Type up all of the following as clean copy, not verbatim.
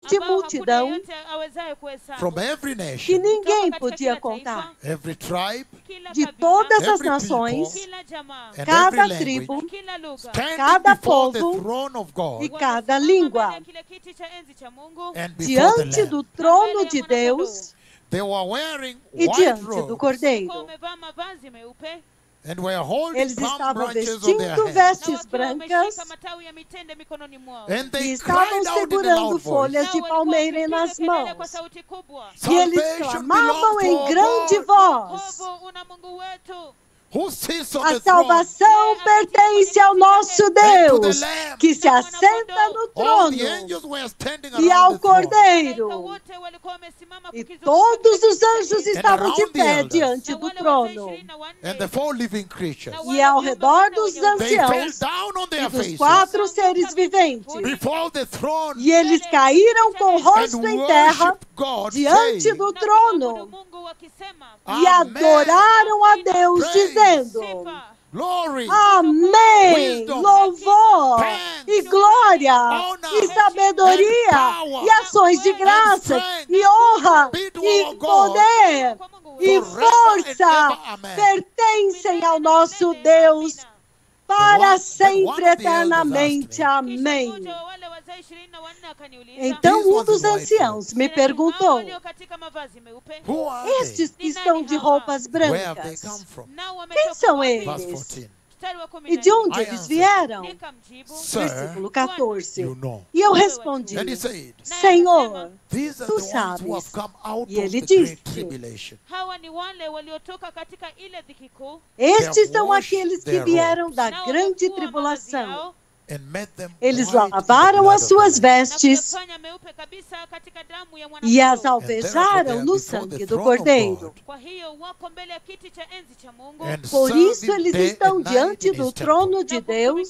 grande multidão from every que nation, ninguém podia contar, every tribe, de todas as every nações, people, and cada every tribo, language, standing cada before the povo throne of e God cada língua, and before the diante Lamb. do trono de Deus They were wearing e white diante do robes Cordeiro. and were holding Eles palm estavam branches on their vestindo hands. vestes brancas And e they estavam cried out in a segurando loud voice, folhas de palmeira nas mãos. E eles "Salvation clamavam belongs em to grande our God, voz: who sits on a the throne, salvação pertence ao nosso Deus, que se assenta no all the trono, angels were standing e ao around the throne, Cordeiro. E todos os anjos estavam de pé diante do trono. and the four living creatures. E ao redor dos They fell anciãos down on e their dos faces 4 seres viventes. before the throne E eles caíram com o and rosto em terra worshiped God, diante saying, do trono e Amen. adoraram a Deus, Praise. dizendo: Glory, Amém, Wisdom, louvor thanks, e glória honor, e sabedoria and power, e ações de graça strength e honra be to e our God poder e forever and força ever. Amen. pertencem ao nosso Deus para sempre, one of the elders eternamente. asked me, Amém. Então um dos anciãos me perguntou: Who are estes they? que estão de roupas Where have they brancas, come from? quem são Verse eles? 14. E de onde eles vieram? Sir, Versículo 14. you know. E eu respondi: And he said, Senhor, these are tu the ones who have sabes. come out E of ele the great disse: tribulation. estes são washed aqueles que their vieram robes da grande tribulação. And made them Eles white in the lavaram blood as of suas the Lamb. vestes e as alvejaram no sangue do Cordeiro. And Por serve isso him eles day estão and night diante in do his trono temple. de Deus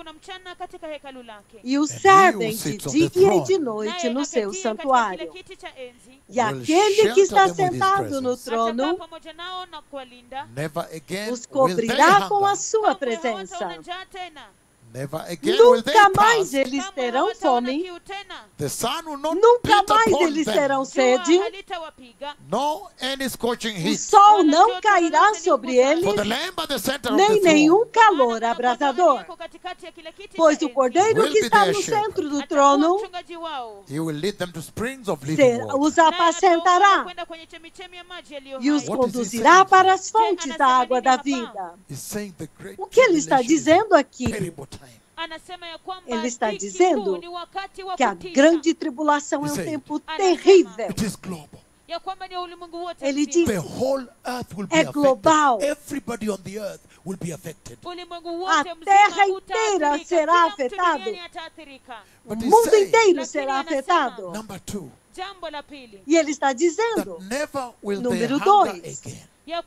e o he servem who de sits on the dia e throne de noite no seu santuário. E will aquele que está shelter them with his sentado no presence. trono Never again os will they cobrirá com a hunger. sua presença. Never again will they Nunca mais thirst. eles terão fome, The sun will not nunca beat mais upon eles them. terão sede, No any scorching o heat. sol não cairá sobre eles, For the Lamb at the center of nem the throne nenhum calor abrasador. Pois o Cordeiro Will que be está their no shepherd. centro do trono He will lead them to springs of living water. os apacentará e os What is he conduzirá saying para here? as fontes da água da vida. He's saying the great O que ele está tribulation is dizendo a aqui? terrible time. Ele está dizendo que a grande tribulação é um tempo terrível. It is global. Ele diz: The whole earth will be é affected. global. Everybody on the earth will be affected. A terra inteira será afetada. O But he mundo said, inteiro será afetado. number 2, E ele está that dizendo, never will they número hunger 2, again.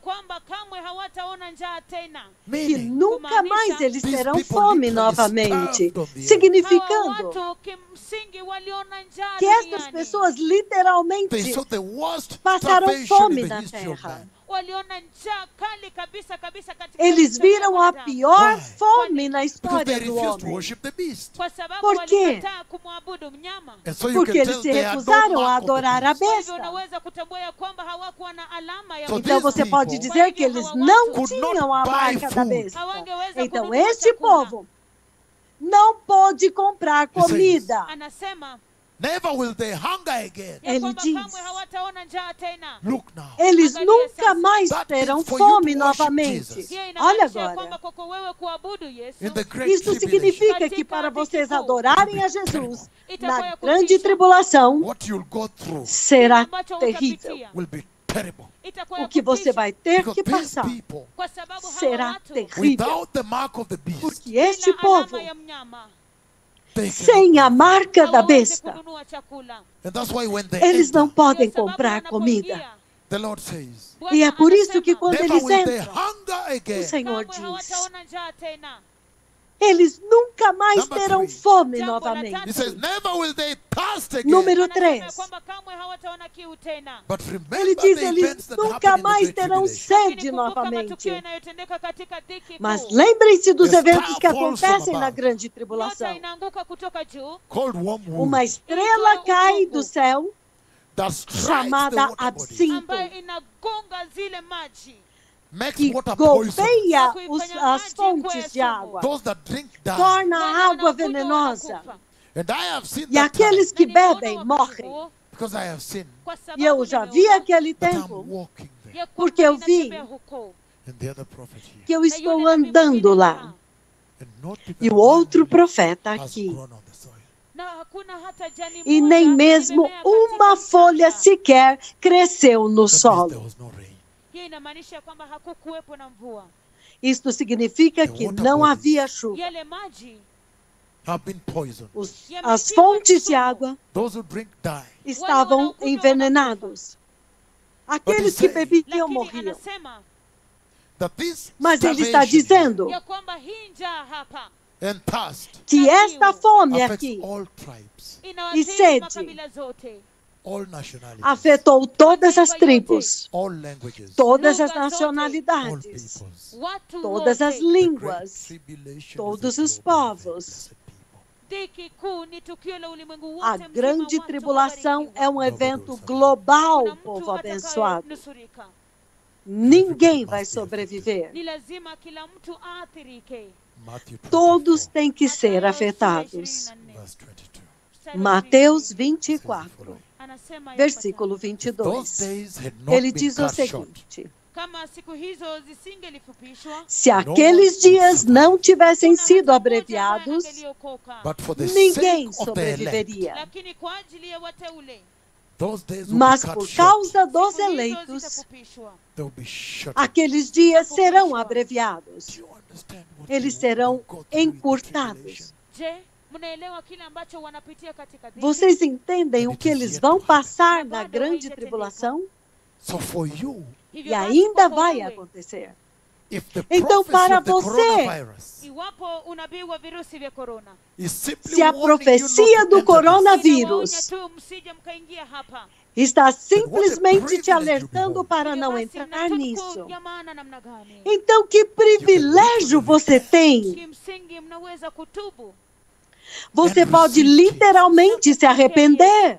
que Meaning, nunca mais eles these terão people fome literally novamente, starved on the earth. significando que estas pessoas They literalmente saw the worst passaram starvation fome in the na history of terra. man. Eles viram a pior Why? fome na Because história they do refused to homem. worship the beast. Por quê? And so you Porque can eles tell se they had no recusaram a mark of the adorar a beast. besta. So Então these você pode people dizer que eles não could not tinham a buy marca da food. besta. Então este povo não pôde comprar comida. Never will they hunger again. Ele diz: Look now. eles nunca mais That terão is for you to fome worship novamente. Jesus. Olha agora. In the great Isso tribulation, significa que para vocês adorarem a Jesus na grande tribulação what you'll go through será terrível. will be terrible. O que você vai ter Because que these passar people, será terrível. without the mark of the beast, Porque este povo, they sem a marca da besta, and that's why when they eles não enter, podem comprar comida. the Lord says, E é por isso que quando never eles will they entram, hunger o again. Senhor diz: Eles nunca mais Number terão 3. fome Jambo la novamente. tatu. He says, never will they thirst again. Número Anasema ya 3. kwamba kamwe hawataona kiu tena. But Ele remember diz, the eles events that nunca happened in the mais Great terão Tribulation. Lakini sede kumbuka novamente. matukio yanayotendeka katika dhiki Mas kuu. lembrem-se dos The eventos star que falls from acontecem na above. grande Nyota tribulação. inaanguka kutoka juu, Called wormwood Uma estrela cai do céu, that strikes the chamada water body, absinto, ambayo inagonga zile maji. makes que water poison. golpeia as fontes de água, Those that drink die. torna Wale a água wanaokunywa venenosa. wanakufa. And I have seen E that aqueles time, que Na nimeona bebem wakati morrem. huo, because I have seen kwa sababu E eu já vi nimeona aquele that I'm tempo, walking there. ya kwamba porque eu vi ninatembea huko. And the other prophet here. que eu Na estou yule nabii andando mwingine lá. hapa. And not even E o outro one profeta has aqui. grown on the soil. Na hakuna hata jani E moja nem mesmo limemea uma katika folha mchanga. sequer cresceu no That means there solo. was no rain. Hiyo inamaanisha kwamba hakukuwepo na mvua. Isto significa que não havia chuva. Yale maji Have been poisoned. As fontes de água Those who drink die. estavam envenenados. Aqueles que bebiam lakini morriam. anasema That this Mas ele está starvation dizendo ya kwamba hii njaa hapa and thirst que esta fome affects aqui all tribes, inawaathiri sede. makabila zote, all nationalities, afetou todas as tribos, all languages, todas as Lugha zote, all nacionalidades, peoples. watu todas as wote. The great línguas, tribulation todos is a os global event, povos. blessed people. Dhiki kuu ni tukio la ulimwengu wote A mzima, grande watu tribulação wabarikiwa. é um evento global, Kuna mtu povo abençoado. atakayenusurika. Ninguém vai sobreviver. Ni lazima kila mtu aathirike. Matthew 24, Todos têm que ser Mathayo afetados. 24, verse 22. mstari wa Mateus 22, 24, anasema versículo Those 22. days had not Ele been diz o cut short. seguinte: kama siku hizo zisingelifupishwa, se aqueles dias não tivessem sido abreviados, But for the ninguém sake of the elect, sobreviveria. lakini kwa ajili ya wateule those days will Mas be cut por short. causa dos siku hizo eleitos, zitafupishwa. They will be shut. aqueles dias serão abreviados. Do you understand what Eles you serão go through in the encurtados. tribulation? Je, mnaelewa kile ambacho wanapitia katika dhiki? Vocês entendem o que eles vão passar na grande tribulação? So for you, Hivyo E basi ainda kwako vai wewe, acontecer. if the Então, prophecy para of the você, coronavirus iwapo unabii wa virusi vya korona is simply se a warning you profecia not to do enter this, coronavírus inawaonya tu msije mkaingia hapa, está simplesmente te privilege you alertando behold. para hivyo não basi entrar mna tuko nisso. ya maana namna gani? Então, que privilégio você tem! Kimsingi mnaweza kutubu Você pode literalmente se arrepender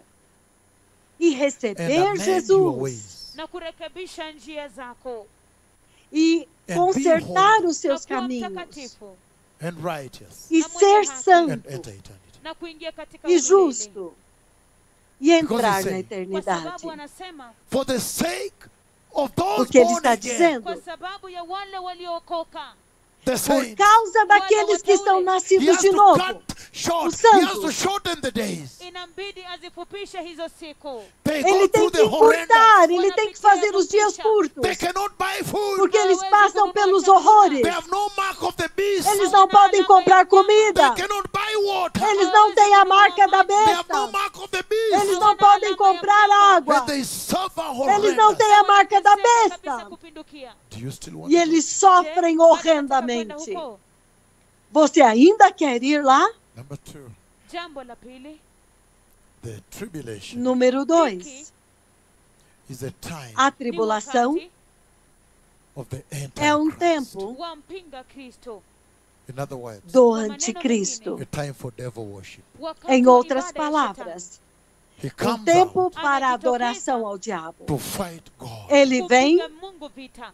e and receber amend your Jesus ways na kurekebisha njia zako e consertar os na seus kuwa caminhos mtakatifu and righteous e ser and santo enter eternity. na kuingia katika e umilele. justo e entrar Because na he said, Kwa sababu eternidade. anasema For the sake of those Porque ele born está again, dizendo, kwa sababu ya wale waliookoka, the por saints, causa daqueles que são he nascidos has de to novo, cut short. os He has to santos. shorten the days. inambidi azifupishe hizo siku. They go ele tem through que the horrendous. encurtar, ele tem que fazer os dias curtos, They cannot buy food. porque eles passam pelos horrores. They have no mark of the beast. Eles não podem comprar comida, They cannot buy water. eles não têm a marca da They have no besta, mark of the beast. eles não podem comprar água, And they suffer eles não horrendous. têm a marca da Kabisa besta kupindukia. Do you still want e to eles Je, sofrem bado unataka kwenda horrendamente. huko? Você ainda quer ir lá? go? Number 2, Jambo la pili, the tribulation Número 2. is a time A ni tribulação wakati of the é um Antichrist. tempo wa mpinga Kristo, In other words, do Kwa maneno anticristo. a time for devil worship. wakati Em wa outras ibada ya palavras, He um comes tempo out para a adoração ao diabo. to fight God. Ele shetani, vem kupiga Mungu vita,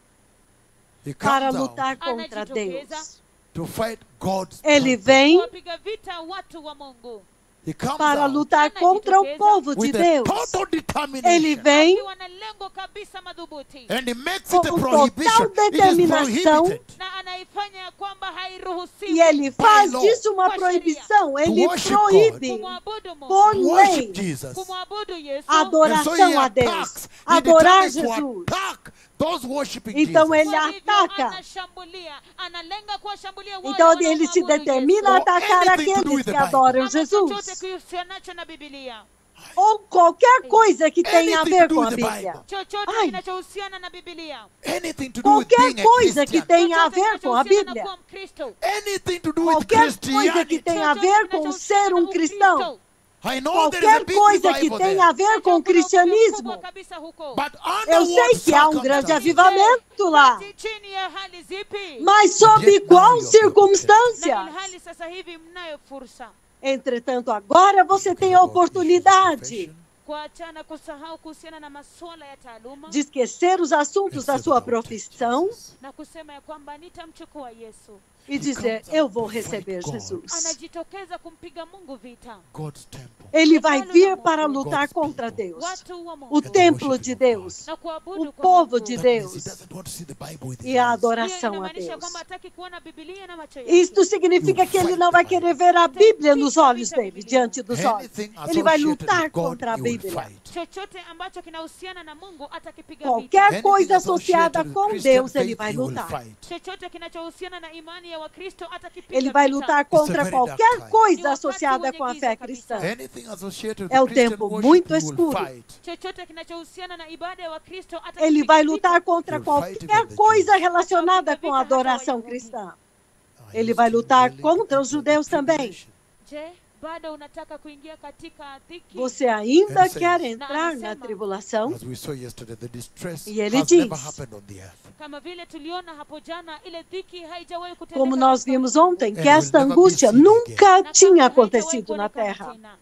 He para comes out lutar contra Anajitokeza. Deus. to fight God's Ele people. vem kuwapiga vita watu wa Mungu, He comes para out lutar contra o povo de with a Deus. total Ele determination. vem akiwa na lengo kabisa madhubuti, And he makes it a com prohibition. total It is determinação. prohibited na anaifanya ya kwamba hairuhusiwi E ele faz law, disso uma kwa proibição. Ele worship proíbe kumwabudu Mungu, por to worship lei Jesus. kumwabudu Yesu. And so he adoração a Deus, attacks, he adorar determines to Jesus. attack those worshiping Então Jesus. ele Kwa hivyo ataca. anashambulia, analenga kuwashambulia wale Então ele se wanaomwabudu determina a Or atacar anything to do aqueles with the que Bible. adoram Yesu. Ama chochote Jesus. kihusianacho na Biblia. ou qualquer coisa que tenha a Anything ver to do com a with the Bíblia. Bible. chochote Ai. kinachohusiana na Biblia, Anything to do with Qualquer being a coisa que Christian. tenha a chochote ver com a kinachohusiana na Bíblia. kuwa Mkristo, Anything to do with Qualquer coisa que Christianity. tenha a ver com ser um cristão. I know there is a Qualquer big coisa que revival tenha a there. ver com o cristianismo. But Eu under sei what que há um grande circumstances? avivamento lá. chini ya hali zipi? Mas sob Yet now qual you have the circunstância? Na ilhali sasa hivi mnayo fursa Entretanto, agora você tem a oportunidade kuachana, kusahau kuhusiana na masuala ya taaluma de esquecer os assuntos da sua profissão na kusema ya kwamba nitamchukua Yesu. e dizer, eu vou receber Jesus. Anajitokeza kumpiga Mungu vita. God's temple. Ele vai vir para lutar contra Deus, Watu wa o Mungu templo de Deus, na kuabudu o kwa povo Mungu. de That means he Deus doesn't want to see the Bible with his e a eyes. Hiyo adoração a inamaanisha Deus. kwamba hataki kuona Biblia na macho yake. Isto significa que ele não vai querer ver a Bíblia nos olhos dele, diante dos olhos. Anything Ele vai associated lutar with God, contra a he will Bíblia. fight. Chochote ambacho kinahusiana na Mungu atakipiga vita. Qualquer coisa Anything associada associated with com Christian Deus, ele faith, vai he will lutar. fight. Chochote kinachohusiana na imani ya Wakristo atakipiga Ele vai vita. lutar It's a contra very qualquer dark time. coisa associada com a fé cristã. Anything associated with É o Christian tempo worship, muito he will escuro. fight. Chochote kinachohusiana na ibada ya Wakristo Ele atakipiga vai vita. lutar contra qualquer coisa relacionada com a adoração cristã. Ele vai lutar contra os judeus também. Je, bado unataka kuingia katika dhiki? Você ainda Ele quer says- entrar na tribulação? As we saw yesterday, the distress E ele has never diz- happened on the earth. Kama vile tuliona hapo jana, ile dhiki haijawahi kutendeka. Como nós katika vimos ulimwengu. ontem, que will esta never be angústia seen nunca Na tinha kamwe haijawahi acontecido na kuonekana terra tena.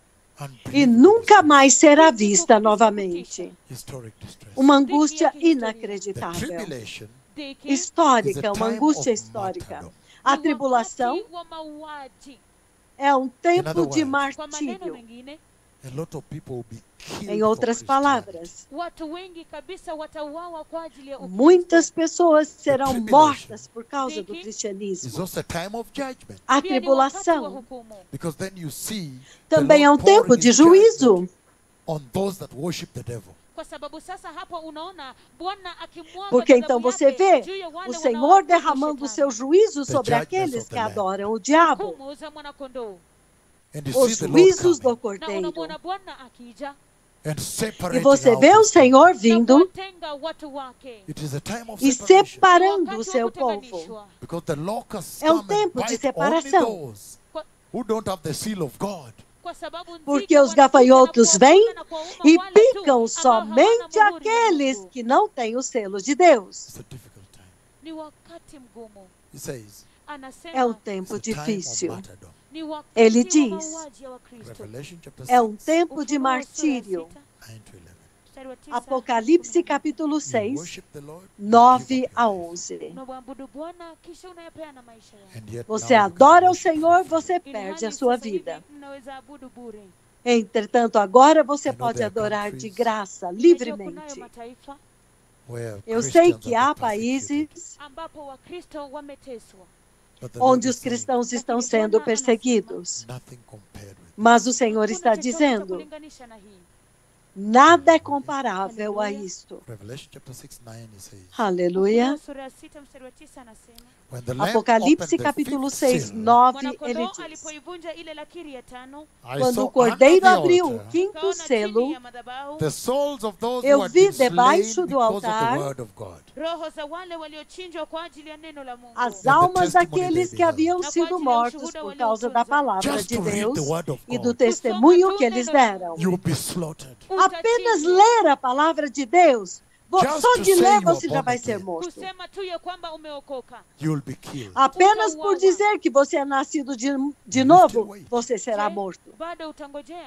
e nunca mais será vista novamente. Historic distress. Uma angústia The inacreditável, tribulation Dhiki is a histórica, uma time angústia of histórica. martyrdom. A ni tribulação wakati wa mauaji. é um tempo other de words, Kwa maneno martírio. mengine, A lot of people will be killed Em for outras Christianity. palavras, watu wengi kabisa watauawa kwa ajili ya Ukristo. muitas pessoas serão tribulation mortas por causa do It's cristianismo. also a time of judgment. A Pia ni wakati wa tribulação hukumu. Because then you see the também é um Lord pouring tempo de his judgment juízo, on those that worship the devil. Kwa sababu sasa hapo unaona Bwana akimwaga porque ghadhabu então você yake vê juu ya wale o Senhor wanaoabudu derramando o seu shetani. juízo The sobre judgment aqueles of the que Lamb. adoram o diabo, Hukumu za mwanakondoo. And you os see the Lord juízos do coming Na cordeiro. unamwona Bwana akija and E separating você out vê o his people. Senhor na vindo kuwatenga watu wake. It is a time of e separation. separando o Wakati wa seu povo. kutenganishwa. Because the locusts É um come and tempo de bite only separação. those Kwa- who don't have the seal of God. Kwa sababu nzige Porque os wanakuja gafanhotos na vêm kuwafunga na kuwauma e wale tu picam ambao somente hawana muhuri ya aqueles Mungu. que não têm o selo de Deus. It's a difficult time. Ni wakati mgumu. He says, Anasema É um it's tempo a time of difícil. martyrdom. ni wakati Ele wa diz, mauaji ya Wakristo. Revelation chapter É um 6, tempo de Ufunuo sura ya martírio. 6, 9 to 11. mstari wa 9, Apocalipse capítulo You 6, worship the Lord, you 9 give up a your life. 11. unamwabudu Bwana kisha unayapeana maisha yako. And yet Você now you can adora o worship Senhor, for free. você Ili perde hali a sua sasa hivi vida. mnaweza abudu bure. Entretanto, agora você I know pode there are adorar de countries graça, Najua kunayo livremente. mataifa Where Eu sei Christians que are há persecuted, países ambapo Wakristo wameteswa. but the Lord onde is os saying, cristãos estão sendo perseguidos. nothing compared with Mas o Senhor Hakuna está chochote cha dizendo, kulinganisha na hii. nada é comparável a isto. Revelation chapter 6, 9, it says, Aleluia. Ufunuo sura ya 6 mstari wa 9 anasema, when the Lamb Apocalipse opened the capítulo fifth 6, seal, 9, ele mwanakondoo diz, alipoivunja ile lakiri ya tano, I quando saw o cordeiro under the abriu o altar quinto kaona chini selo, ya madhabahu the souls of those Eu who had vi been slain debaixo do because of the altar word of God. roho za wale waliochinjwa kwa ajili ya neno la Mungu as the almas testimony daqueles they que beheld. haviam Na sido kwa ajili ya mortos ushuhuda por causa da waliotunza. palavra Just de to read Deus the word of e God, do testemunho que eles deram. you'll be slaughtered. Apenas Utachinjwa. ler a palavra de Deus, Just só to de say ler you are você já born vai ser again. morto. Kusema tu ya kwamba umeokoka. You'll be killed. Apenas por dizer que você é nascido de novo, você será Je, morto. bado utangojea.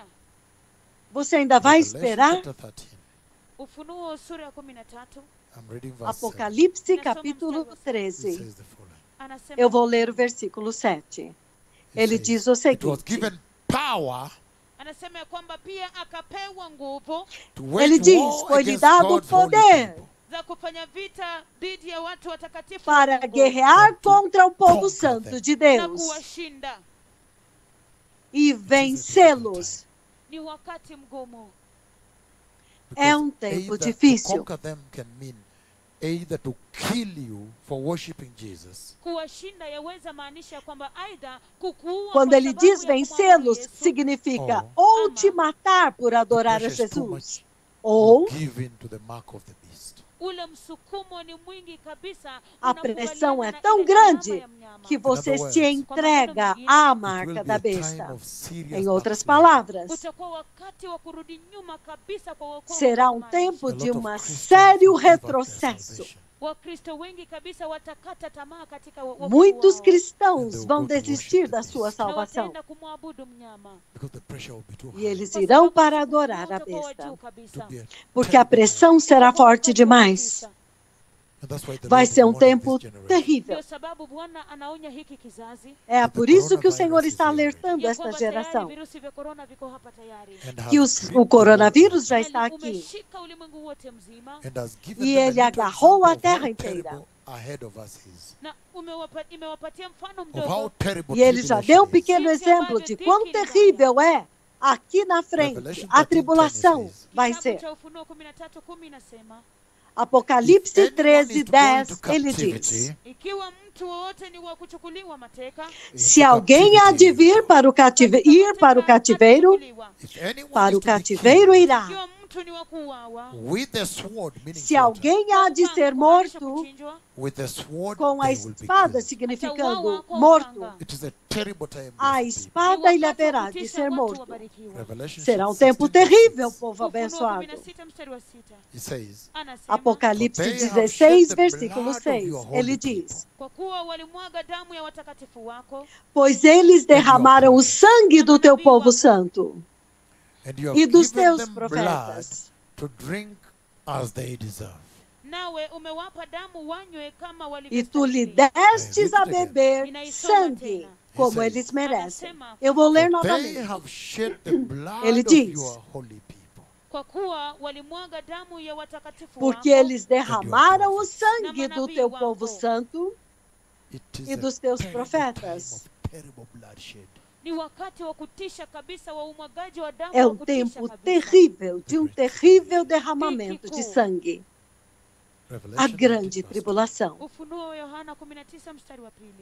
Você ainda vai Revelation esperar? chapter 13. Ufunuo sura ya 13 I'm reading verse 7. Apocalipse capítulo It 13. says the following. anasema, Eu vou ler o versículo 7. It Ele says, diz o it was seguinte: given power anasema ya kwamba pia akapewa nguvu to Ele wage diz, war foi-lhe against dado God's holy poder people. za kufanya vita dhidi ya watu watakatifu para wa Mungu guerrear contra o povo Conquer santo them. de na Deus kuwashinda. e vencê-los. Ni wakati mgumu. É Because um tempo either to difícil. conquer them can mean either to kill you for worshiping Jesus, Kuwashinda yaweza maanisha kwamba aidha kukuua Quando kwa ele sababu diz ya kumwabudu vencê-los, Yesu, significa Oh. ou te matar por adorar a pressure is too Jesus, much. ou give in to the mark of the beast. ule msukumo ni mwingi kabisa, a unakubaliana pressão é na tão ile alama grande ya mnyama. que você In other se words, entrega à It will marca be da a time besta. of serious Em outras backsliding. palavras, Utakuwa wakati wa kurudi nyuma kabisa kwa wokovu será wa maisha. tempo A de lot of um Christians sério will give up their retrocesso. salvation. Wakristo wengi kabisa watakata tamaa katika wokovu Muitos wao. cristãos And vão they'll go to desistir worship da the sua beast. Na salvação wataenda kumwabudu mnyama. Because the pressure will be too e high. eles Kwa irão sababu para msukumo adorar a utakuwa wa besta, juu To kabisa. be a porque a terrible pressão será forte demais. And that's why the Vai Lord ser warned tempo this generation. terrível. Ndio sababu Bwana anaonya hiki kizazi É por isso que o Senhor está alertando ya esta kwamba tayari geração, virusi vya korona viko hapa tayari. And has que gripped o the coronavírus world já está aqui. Umeshika ulimwengu wote mzima and has given E them a ele little agarrou a example of terra how inteira. terrible ahead of us is. na imewapatia mfano Of how mdogo terrible E ele já deu um tribulation is. pequeno exemplo de quão terrível é aqui na frente. A tribulação vai Kitabu ser. cha Ufunuo 13:10 inasema, Apocalipse If anyone is 13, to go into 10, ele diz: captivity, ikiwa mtu wowote ni wa kuchukuliwa mateka, se alguém há de vir para o cativeiro, ir para o cativeiro, if anyone para is o to be cativeiro killed irá. ikiwa mtu ni wa kuuawa, with the sword, meaning Se slaughter, alguém há de ser morto, with the sword, com a they will be espada, killed. significando morto, It is a terrible time. a blessed people. espada ele haverá de ser morto. Revelation Será um 16, tempo 16, terrível, povo abençoado. It says, Apocalipse For they have 16, shed the versículo blood of 6, your holy ele people. diz: Kwa kuwa walimwaga damu ya watakatifu wako, pois eles derramaram o sangue do teu povo santo And you have e dos given teus them profetas, blood to drink as they deserve. nawe umewapa damu wanywe kama e tu lhe walivyostahili. destes a beber sangue, como eles merecem. Eu vou ler For they novamente. have shed the blood Ele of diz, your holy people. Kwa kuwa walimwaga damu ya watakatifu Porque wako, eles derramaram o sangue do teu povo santo It is e a dos teus terrible profetas. time of terrible bloodshed. ni wakati wa kutisha kabisa wa umwagaji wa damu É wa um kutisha tempo kabisa. terrível, de um terrível derramamento de sangue. A Revelation grande 19, verse tribulação. Ufunuo wa Yohana 19 mstari wa pili.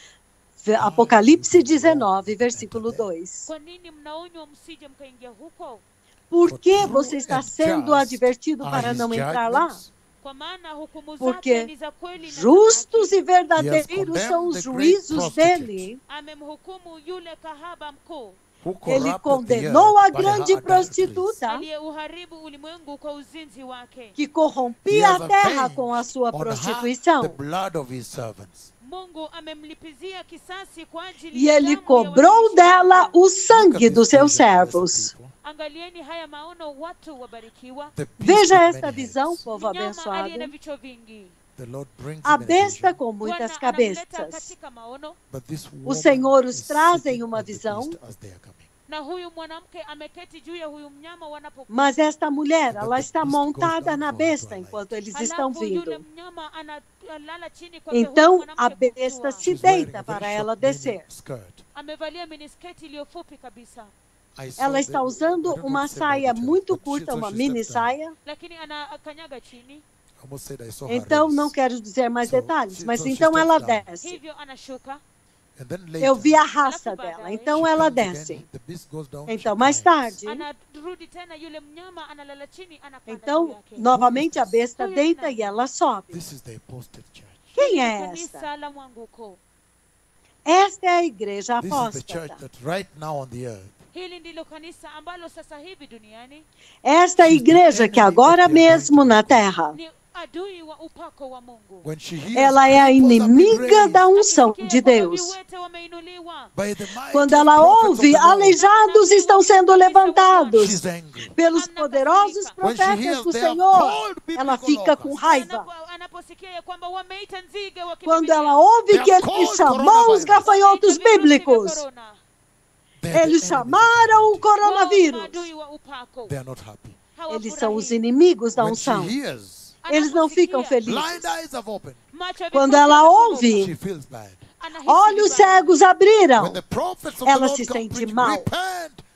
Apocalipse 19, versículo 2. Kwa nini mnaonywa msije mkaingia huko? Por que você está sendo advertido are para his não entrar lá? judgments. Kwa maana hukumu Porque zake ni za kweli na za justos haki. e verdadeiros são os juízos dele. Amemhukumu yule kahaba mkuu Who Ele corrupted the condenou a earth by grande her adulteries. prostituta aliyeuharibu ulimwengu kwa uzinzi wake. que He corrompia has a terra avenged com a sua on her the prostituição. blood of his servants. Mungu amemlipizia kisasi kwa ajili E ya ele damu ya cobrou watumishi dela wake. o Look at sangue dos this seus vision, blessed servos. people. Angalieni haya maono, watu wabarikiwa. The beast Veja with esta many visão, heads. povo Mnyama aliye na abençoado. vichwa vingi. The Lord brings A him in a besta vision, com muitas Bwana anamleta cabeças. katika maono, but this O woman Senhor os is traz em sitting uma on the visão, beast as they are coming. na huyu mwanamke ameketi juu ya huyu mnyama wanapokuja. mas esta mulher, ela está montada na besta enquanto eles estão Halafu yule vindo. mnyama analala chini kwake huyu Então mwanamke a kutua. besta se She's wearing deita a para very ela short mini descer. skirt. Amevalia minisketi iliyofupi kabisa, I saw Ela está the- I usando don't uma want to say more saia details, muito but she- curta, so uma she mini stepped down. saia. lakini anakanyaga chini, I almost said I saw her Então não raise. quero dizer mais So, detalhes, she- mas so she então ela steps down. desce. hivyo anashuka. And then later, Eu vi a raça Alafu dela, baadaye, então she ela comes again, desce. the beast goes down, Então she mais climbs. tarde, Anarudi tena, yule mnyama analala chini, anapanda juu então yake. novamente a besta deita e ela sobe. This is the apostate church. Quem Hili é ni esta? kanisa la mwanguko. Esta é a igreja This is the church apóstata. that right now on the earth, Hili ndilo kanisa ambalo sasa hivi duniani Esta é a igreja que agora mesmo na terra, ni adui wa upako wa Mungu. when she hears ela é a cripples have been inimiga da raised unção Akisikia de kwamba Deus. viwete wameinuliwa, by the mighty Quando ela prophets of ouve, the Lord, aleijados estão sendo levantados she's angry. pelos poderosos When she profetas hears do they have Senhor. called Ela biblical fica com locusts, raiva. anaposikia ya kwamba wameita nzige wa Quando kibibilia. ela ouve que ele chamou os gafanhotos Wameita virusi vya bíblicos, corona. they're the eles enemies of chamaram o humanity. coronavírus. Wao ni maadui wa upako. They are not happy. Eles são os Hawafurahii. inimigos da When she unção. hears, Eles não ficam Anaposikia, felizes. blind eyes have opened. macho ya Quando vipofu ela yamefunguka. ouve, She feels bad. Anahisi olhos vibaya. cegos abriram. When the prophets of Ela the Lord se come sente preach, mal. repent,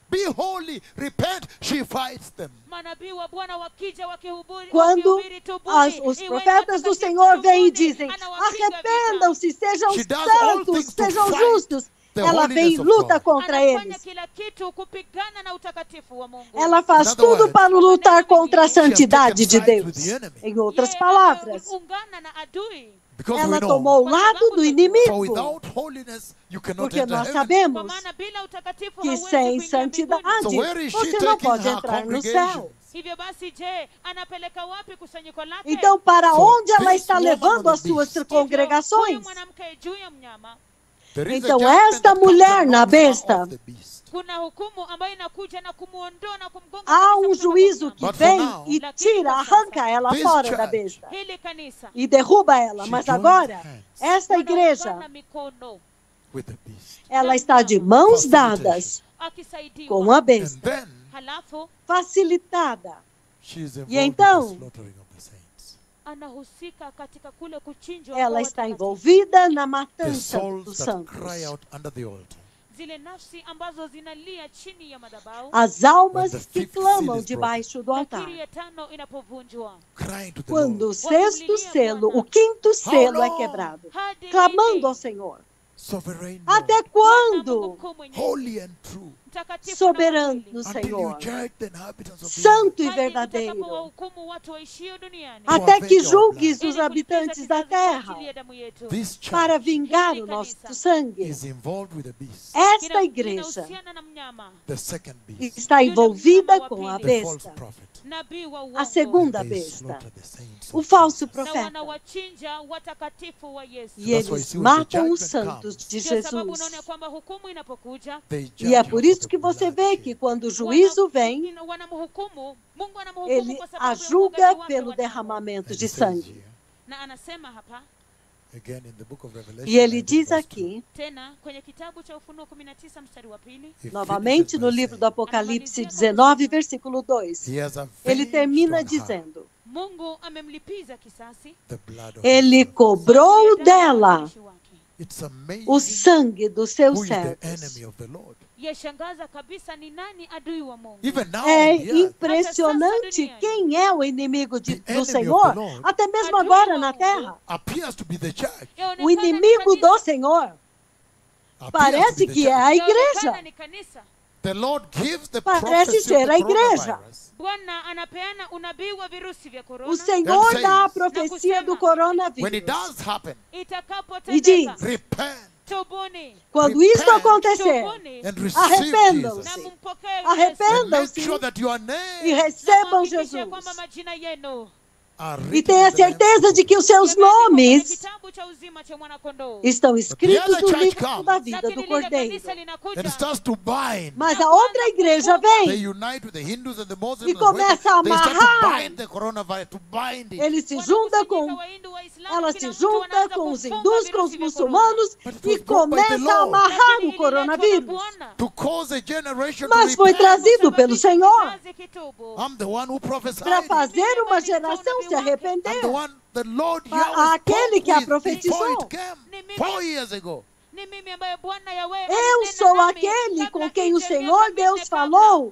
be holy, repent, she fights them. Manabii wa Bwana wakija Quando wakihubiri tubuni, os iweni profetas do watakatifu Senhor vêm e tubuni, dizem, anawapiga vita. arrependam-se, sejam She does all santos, things to sejam fight justos. the Ela vem e holiness of luta God. contra Anafanya eles. kila kitu kupigana na utakatifu wa Mungu. Ela faz In other tudo words, para lutar contra a she has santidade de taken sides with Deus. the enemy. Em outras Yeye palavras, anaungana na adui. Because ela we know, tomou o lado do for inimigo. without holiness, you cannot Porque enter nós heaven. Kwa sabemos maana bila utakatifu que hauwezi sem kuingia mbinguni. santidade So where is she você não taking pode her entrar no congregation? céu. Hivyo basi, je, anapeleka wapi kusanyiko lake? Então, para So, onde ela this está woman levando on as the suas beast. Hivyo, congregações? huyu mwanamke juu ya mnyama, There is a Então, judgment esta that comes mulher and na knocks her besta, off the beast. kuna hukumu ambayo inakuja na kumuondoa na kumgonga há kabisa um kutoka juízo kwa que But for vem now, e tira, arranca ela this fora da church besta hili kanisa. e derruba ela. She Mas joins agora, hands esta igreja, Wanaungana mikono, with the beast. ela está de mãos dadas akisaidiwa. com a And besta, then Halafu facilitada. she is involved então, in the slaughtering of the saints. anahusika katika kule kuchinjwa Ela kwa está watakatifu. envolvida na The matança souls dos that santos. cry out under the altar. Zile nafsi ambazo zinalia chini ya madhabahu, As almas When the que fifth seal clamam is debaixo do altar. lakiri ya tano inapovunjwa, Crying to the Quando o Lord. sexto selo, o quinto selo é quebrado, hadi clamando lini? ao Senhor. Sovereign Até Lord, Bwana Mungu quando? mkuu mwenyezi, holy and true. mtakatifu na Soberano mkweli, Until you Senhor, judge the inhabitants of the earth. santo e hadi verdadeiro, utakapowahukumu watu waishio duniani, até que avenge our julgues ili os kulipiza habitantes da kisasi kwa terra, ajili ya damu yetu. This church para vingar o nosso sangue. is involved with the beast, Esta igreja Inahusiana na mnyama, the second beast, está envolvida com a the false besta, prophet. nabii wa uongo, a segunda They besta, slaughter the saints o of falso Jesus. na profeta. wanawachinja watakatifu wa Yesu. E That's why eles see when the matam os judgment santos comes, de Ndio sababu Jesus. unaona kwamba hukumu inapokuja, They E judge é you por for isso the que você vê bloodshed. que quando o juízo vem, wanamhukumu, Mungu anamhukumu ele kwa sababu ya ajuga umwagaji wake pelo wa damu. derramamento And de it says sangue. here, Na anasema hapa again in the book of Revelation, E ele 19 diz verse 2, aqui, tena kwenye kitabu cha Ufunuo 19 mstari wa pili, he novamente finishes no by livro do saying, Apocalipse 19, versículo 2, he has ele avenged termina on her dizendo: Mungu amemlipiza kisasi the blood of Ele his servants. cobrou kwa ajili ya damu ya dela watumishi wake. It's amazing o sangue dos seus who is the servos. enemy of the Lord. Yashangaza kabisa ni nani adui wa Mungu. Even now, É on the earth, impressionante quem é o inimigo The do enemy of Senhor, the Lord até mesmo Adui agora wa na Mungu terra. appears to be the church. Yaonekana O ni inimigo kanisa. do Senhor Appears to parece be the que church. é a Yaonekana igreja. ni kanisa. The Lord gives the Parece prophecy ser of the a igreja. coronavirus. Bwana anapeana unabii wa virusi vya O korona. Senhor says, dá a profecia do When it coronavírus. does happen, E Itakapotendeka, diz, repent tubuni, quando isto Repent. acontecer, tubuni, and receive arrependam-se. na Jesus. mumpokee And Arrependam-se. make sure that your E name recebam Yesu. Jesus. Kwamba majina yenu are E written tenha in the Lamb's certeza de book. que os seus yameandikwa kwenye nomes kitabu cha uzima cha mwanakondoo. estão escritos other no church livro comes. da vida Lakini do lile Cordeiro. kanisa linakuja And starts to bind. Mas a outra igreja They vem, unite with the Hindus and the Muslims. E and começa a they start amarrar. to bind the coronavirus, to bind it. ele se junta wanakusanyika com, Wahindu, Waislamu, ela kila se mtu junta anaanza com os kufunga hindus, com os virusi vya korona. muçulmanos But it was e brought by the começa a Lord. amarrar Lakini o ililetwa na coronavírus. Bwana. To cause a generation Mas to foi repent. trazido pelo Senhor Kizazi kitubu. I'm the one who prophesied. para it. fazer uma geração se I'm the arrepender. one the Lord A- Yahweh aquele spoke que a with before profetizou. it came 4 years ago. Ni mimi ambaye Bwana Yahweh Eu alinena sou nami aquele kabla com quem o ije Senhor miaka Deus minne kabla. falou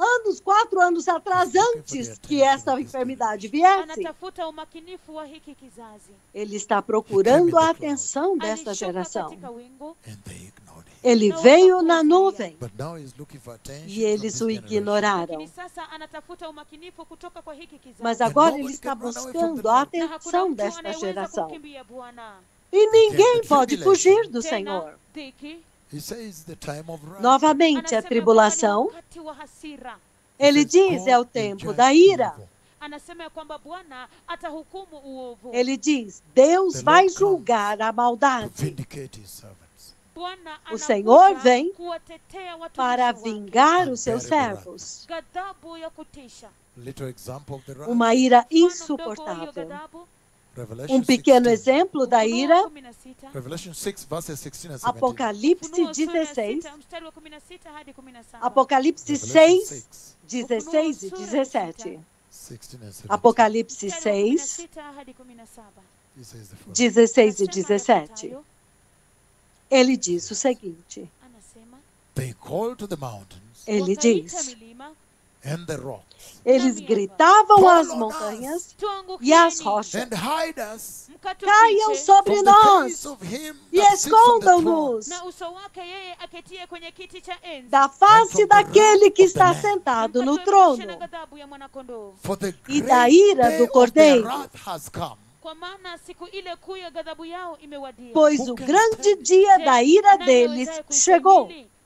4 anos atrás, antes que esta enfermidade viesse. Anatafuta umakinifu wa hiki kizazi. Ele está procurando a atenção desta Alishuka geração. katika wingu, And they ignored him. Ele veio na nuvem But now he's looking for attention e from eles this o generation. ignoraram. lakini sasa anatafuta umakinifu kutoka kwa hiki kizazi. Mas agora nobody ele está can run away from buscando the a Lord. Na hakuna atenção mtu desta anayeweza geração. kukimbia Bwana. E ninguém the pode tribulation. fugir do Tena, Senhor. dhiki, He says the time of wrath. Novamente, anasema a tribulação. kwamba ni wakati wa hasira. Ele diz, é o God will tempo judge da ira. evil. Anasema ya kwamba Bwana atahukumu uovu. Ele diz, Deus The vai Lord julgar a To maldade vindicate his servants. Bwana O Senhor anakuja vem kuwatetea watumishi para wake. vingar os seus servos. Ghadhabu ya kutisha. Little example of the wrath. Uma ira Mfano mdogo wa hiyo insuportável. ghadhabu, Revelation Pequeno 16. exemplo da Ufunuo ira, 16, Revelation 6 verses 16 and 17. Apocalipse Ufunuo sura ya 16, 6, mstari wa 16 hadi 17. Apocalipse Revelation 6, 6, 16 e 17. 16 and 17. Apocalipse Mstari wa 6, 16 hadi 17. He says the following. 16 e Anasema 17. yafuatayo, Ele diz o seguinte: anasema They call to the mountains Ele wakaita diz. milima, and the rocks Eles gritavam às montanhas e às rochas: and hide us caiam sobre from the face nós of him e that sits on the throne escondam-nos na uso wake yeye aketie kwenye kiti cha enzi, da face daquele que está sentado no mkatuepushe na trono ghadhabu ya mwanakondoo. for the e great da ira day do of their Cordeiro, wrath has come. Kwa maana siku ile kuu ya ghadhabu yao imewadia. pois o grande dia da ira deles chegou.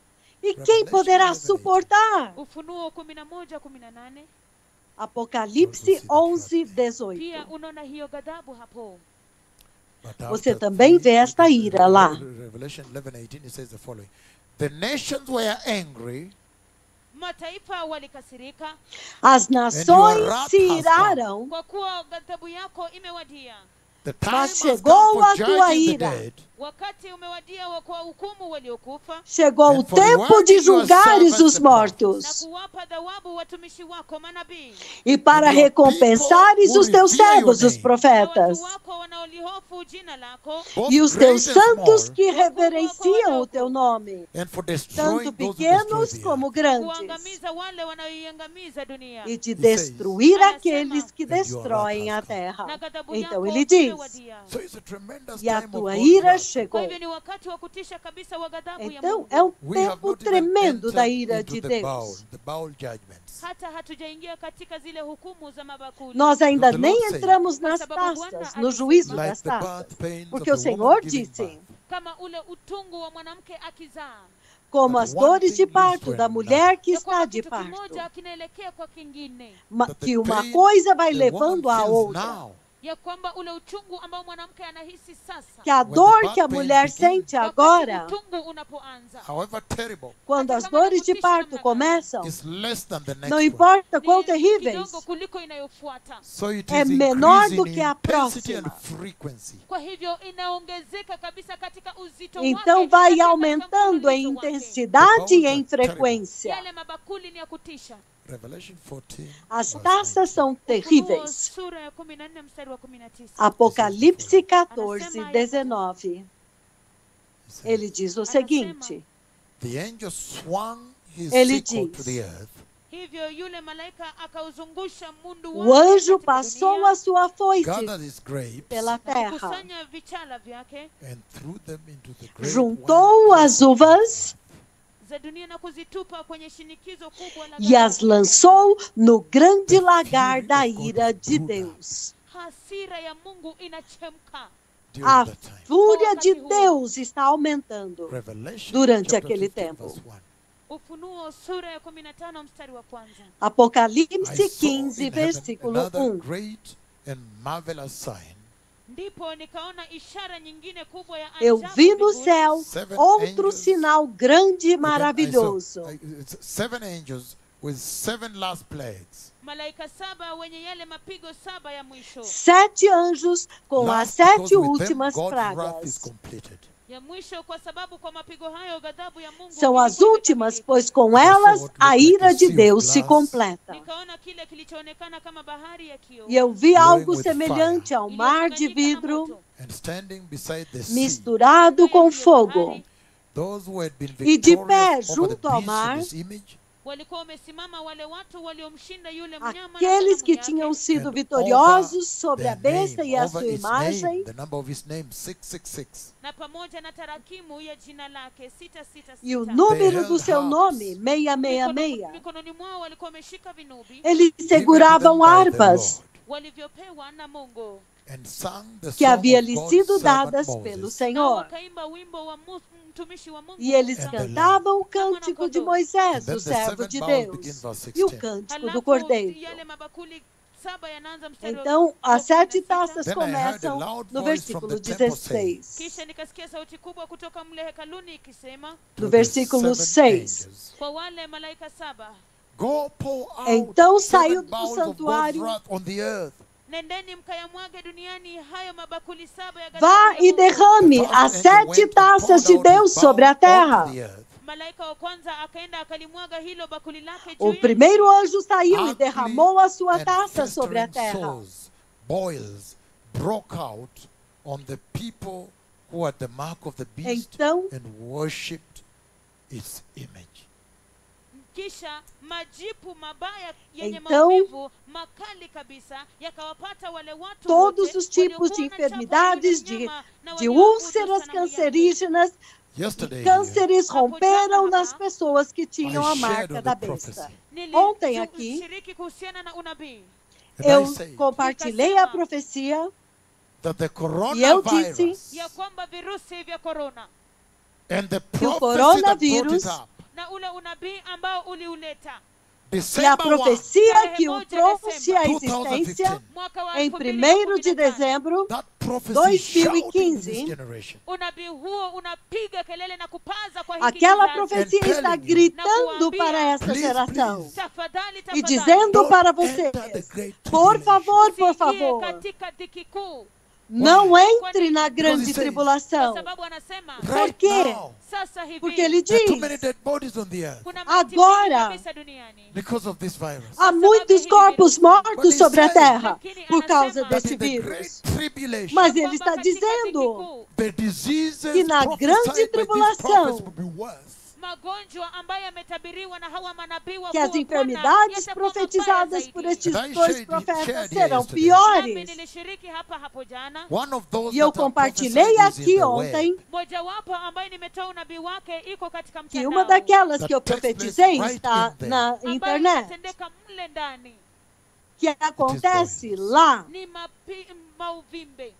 E quem poderá suportar? Ufunuo 11:18. Apocalipse 11:18. Pia unaona hiyo ghadhabu hapo. But Você after também vê esta look at ira lá. Revelation 11:18, it says the following: the nations were angry, Mataifa walikasirika As nações se iraram, kwa kuwa ghadhabu yako imewadia. the time mas has chegou come a for tua judging the ira. dead, Wakati umewadia wa kuwahukumu waliokufa chegou o tempo de julgares os na mortos kuwapa thawabu watumishi wako manabii e para recompensares os teus servos, os na profetas, watu wako wanaolihofu jina lako, both e os great teus and santos small, que reverenciam o teu nome, and for tanto destroying those who pequenos destroy the como earth. grandes, kuangamiza wale wanaoiangamiza dunia, e de He says, destruir anasema, aqueles que "And your destroem a wrath has come." terra. na ghadhabu Então yako ele diz: imewadia. So it's a tremendous e a time of tua God's ira wrath. Kwa chegou. hivyo ni wakati wa kutisha kabisa wa ghadhabu ya Então Mungu. é um We have tempo not even tremendo da entered ira into de the bowl, Deus. the bowl judgments. Hata hatujaingia katika zile hukumu za mabakuli. Nós ainda the nem Lord said, entramos nas taças, no juízo Like das the taças. birth pains Porque of o the woman Senhor giving disse, birth. Kama ule utungu wa mwanamke akizaa, como But as one dores thing de leads parto to da another. mulher que ya está kwamba de kitu parto, kimoja kinaelekea kwa kingine, That the que uma pain coisa vai the levando woman a feels outra. now, ya kwamba ule uchungu ambao mwanamke anahisi sasa, Que a When the dor birth que a pains mulher begin, sente wakati agora, utungu unapoanza, however terrible, quando hata as kama dores de inakutisha parto namna gani, começam, is less than the next não one. importa quão ni terríveis, kidogo kuliko inayofuata. So it é is menor increasing do in que a intensity and próxima. frequency. Kwa hivyo inaongezeka kabisa katika uzito Então wake, vai na katika aumentando em mfululizo wake. intensidade e em frequência. Yale mabakuli ni ya kutisha. Revelation 14. As verse taças 19. são Ufunuo terríveis. sura ya 14 mstari wa 19. Apocalipse 14:19. It says, Ele diz o seguinte: the angel swung his Ele sickle to diz, the earth, Hivyo yule malaika akauzungusha mundu o wake anjo katika passou dunia, a sua foice gathered his grapes, pela na terra, kukusanya vichala vyake and threw them into the great juntou wine as press of uvas za dunia na kuzitupa kwenye shinikizo kubwa la e as ghadhabu. lançou no grande The lagar fury da of God ira is de brutal. Deus. Hasira ya Mungu inachemka. during A that time. fúria de Deus está aumentando Revelation durante chapter aquele 15, tempo. verse 1. Ufunuo sura ya 15 mstari wa kwanza. Apocalipse I saw 15, in heaven versículo another 1. great and marvelous sign. Ndipo nikaona ishara nyingine kubwa ya Eu ajabu vi no mbinguni. céu Seven outro angels. sinal grande e Again, maravilhoso. it's 7 angels with 7 last plagues. Malaika 7 wenye yale mapigo 7 ya mwisho. 7 anjos com as Last, because 7 with them últimas God's wrath is pragas. completed. Ya mwisho kwa sababu kwa mapigo hayo ghadhabu ya Mungu São as ilikuwa últimas, imekamilika. pois com elas a ira de Deus se completa. Nikaona kile kilichoonekana kama bahari ya kioo. E eu vi algo semelhante ao mar de iliyochanganyika na vidro moto. And standing beside the sea, misturado com fogo. those who had been E de pé victorious over the junto ao beast mar, in his image, Walikuwa wamesimama wale watu waliomshinda yule mnyama na aqueles sanamu que yake. tinham sido and vitoriosos sobre a their besta name, e a over sua his name, imagem, the number of his name, 666. Na pamoja na tarakimu ya jina lake 666. e o número do held seu harps. nome, 666. Mikononi mwao walikuwa wameshika vinubi Eles given seguravam them by the harpas Lord, walivyopewa na Mungu. and sang the que song havia of lhes God's sido servant dadas Moses. pelo Nao Senhor. wakaimba wimbo wa mtumishi wa Mungu E eles Musa. cantavam o cântico de Moisés, And then o the servo seven de bowls begin, Deus, verse e o 16. cântico do Halafu Cordeiro. yale mabakuli 7 yanaanza mstari wa Então, as 7 16. taças Then I heard a começam loud no voice from versículo the temple saying, 16. Kisha nikasikia sauti kubwa kutoka mle hekaluni ikisema No to the versículo 7 6. angels, kwa wale malaika 7, go pour out Então 7 saiu do bowls of God's santuário. wrath on the earth. nendeni mkayamwage duniani hayo mabakuli 7 ya ghadhabu Vá ya e Mungu. derrame The as first angel 7 went and taças de poured out Deus his sobre a bowl terra. onto the earth. Malaika wa kwanza akaenda akalimwaga hilo bakuli lake juu O ya primeiro nchi. anjo saiu e Ugly derramou a sua and taça sobre a festering terra. sores, boils broke out on the people who had the mark of the beast Então, and worshipped its image. kisha majipu mabaya yenye Então, maumivu makali kabisa yakawapata wale watu todos wote os tipos de waliokuwa na chapa enfermidades, yule mnyama na de walioabudu úlceras sanamu yake. cancerígenas, Yesterday, cânceres Hapo romperam jana nas hapa, pessoas que tinham I a shared marca on da the besta. prophecy. Ontem aqui, nilishiriki kuhusiana na unabii and eu I said compartilhei a profecia that the e eu coronavirus disse ya kwamba virusi vya korona and the que o prophecy that brought it coronavírus up, na ule unabii ambao uliuleta e a December 1, profecia que o trouxe à existência 2015, mwaka wa em 1º de 2015. dezembro, that prophecy shouted in this 2015, generation. Unabii huo unapiga kelele na kupaza kwa hiki aquela kizazi. profecia And está telling you, gritando para essa please, geração please, Tafadhali, e tafadhali, dizendo don't para enter the vocês, great por tribulation. favor, por usiingie favor, katika dhiki kuu, não entre na Because grande he says, kwa tribulação. sababu anasema Right quê? now, sasa hivi Porque ele there are too many diz, dead bodies on the earth kuna maiti agora, mingi kabisa duniani. because of this virus. há muitos corpos mortos sobre a terra por causa But desse in the great vírus. tribulation, Mas Ya ele kwamba está katika dhiki dizendo kuu, the diseases que na prophesied grande by these tribulação, prophets will be worse. magonjwa ambayo yametabiriwa na hawa manabii wakuu que as wa Bwana enfermidades yatakuwa mabaya profetizadas por zaidi. estes And I dois shared profetas here serão yesterday. Nami piores. nilishiriki hapo jana. One of those E eu that are compartilhei prophesied is in aqui the ontem web. Mojawapo ambaye nimetoa unabii wake iko katika que mtandao. uma daquelas That que eu takes place profetizei right está in there. na ambayo internet, inatendeka mle ndani que acontece boils. lá, ni mauvimbe. They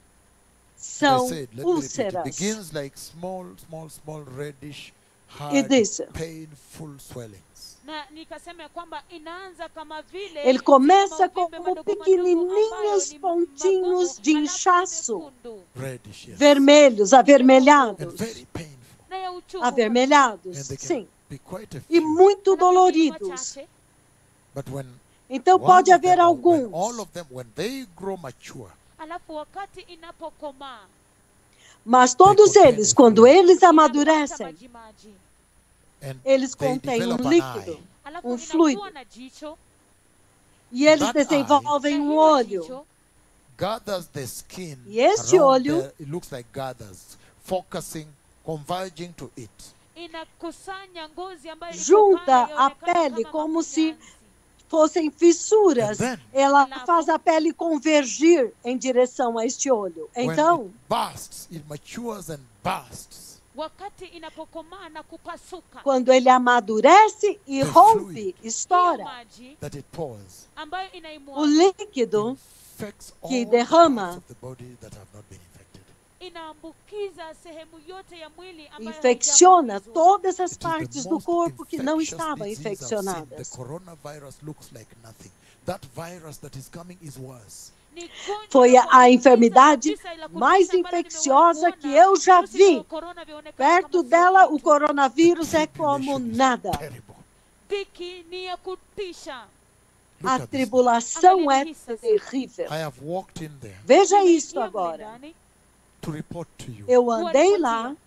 são said, let me repeat, it úlceras. begins like small reddish, E hard, disse, painful swellings. Na nikasema ya kwamba inaanza kama vile ele começa mauvimbe como madogo madogo pequenininhos ambayo ni pontinhos magumu, de halafu inchaço, mekundu Reddish, yes. vermelhos, And avermelhados, very painful. na ya uchungu. avermelhados, And they can sim, be quite a e few. muito Halafu ni doloridos. wachache. But when Então one pode of them, haver or when all alguns, of them, when they grow mature, Alafu wakati inapokomaa mas todos eles, quando eles inapata amadurecem, majimaji. and eles they contêm develop um an líquido eye, Alafu um fluido, inakuwa na jicho, e eles That desenvolvem na um hilo olho. jicho gathers the skin E este around olho- there, it looks like gathers, focusing, converging to it. inakusanya ngozi ambayo iko Junta pale, a yaonekana pele kama como se makunyanzi. Fossem fissuras, And then- ela faz a pele convergir em direção a este olho. When Então, it bursts, it matures and bursts. Wakati inapokomaa na kupasuka, quando ele amadurece e The rompe, fluid. hiyo estoura, maji That it pours. ambayo o inaimwaga líquido Infects all que the derrama parts of the body that have not been infected. inaambukiza sehemu yote ya mwili ambayo infecciona haijaambukizwa. todas as It is the partes do most corpo que não infectious estavam disease I've seen. infeccionadas. The coronavirus looks like nothing. That virus that is coming is worse. Ni gonjwa Foi la a kuambukiza enfermidade kabisa ila kutisha mais ambalo nimewahi infecciosa kuona. que eu já Virusi vya vi. corona vyaonekana Perto kama dela, sio o kitu. coronavírus é como Tribulation is nada. terrible. Dhiki ni ya kutisha. Look A at this. tribulação é terrível. I have walked in there Veja Nimeingia isto mle agora. ndani, to report to you. Eu andei lá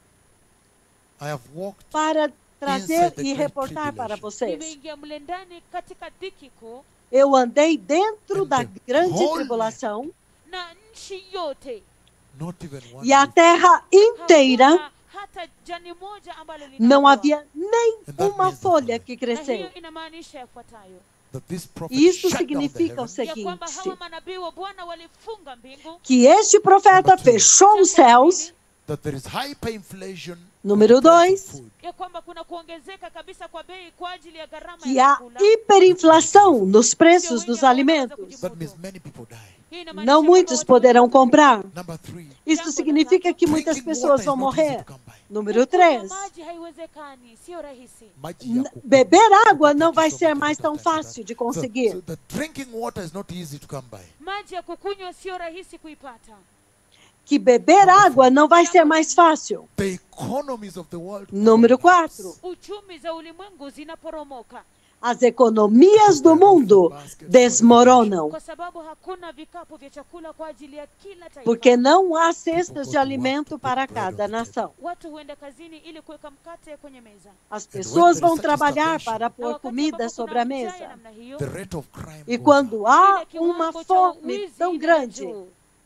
I have walked para trazer Inside the e great reportar para tribulation. vocês. nimeingia mle ndani katika dhiki kuu Eu andei dentro And da the grande whole tribulação na nchi yote. not even one e a leaf. terra inteira Hakuna hata jani moja ambalo não linakuwa. havia nem And that uma means the folha following. que Na cresceu. hiyo inamaanisha yafuatayo, That this prophet Isso shut down the significa o heavens, ya kwamba hawa seguinte, manabii wa Bwana walifunga mbingu. que este profeta Number two. fechou os céus. that there is hyperinflation Número of the price of 2, food. Ya kwamba kuna kuongezeka kabisa kwa bei kwa ajili ya gharama que ya há chakula. hiperinflação nos preços Sio dos wengi ambao wanaweza alimentos. kujimudu. That means many people die. Hii inamaanisha Não kwamba muitos watu poderão wengi comprar. Number three, Isso significa que muitas drinking pessoas water is vão not easy morrer. to come by. Número kunywa 3, maji haiwezekani, sio rahisi. Maji ya kukunywa. beber água não vai So ser much mais tão of that. fácil de So conseguir. the drinking water is not easy to come by. Maji ya kukunywa sio rahisi kuipata. Que beber água não vai ser mais fácil. The economies of the world. Número 4, Uchumi za ulimwengu zinaporomoka as economias do mundo desmoronam. kwa sababu hakuna vikapu vya chakula kwa ajili ya kila taifa. Porque não há cestas de alimento para cada nação. Watu huenda kazini ili kuweka mkate kwenye meza. As pessoas vão trabalhar para pôr wakati comida ambapo sobre a kuna njaa ya mesa. namna hiyo, The rate of crime E goes quando up. há ile uma kiwango cha fome wizi tão inaenda grande, juu.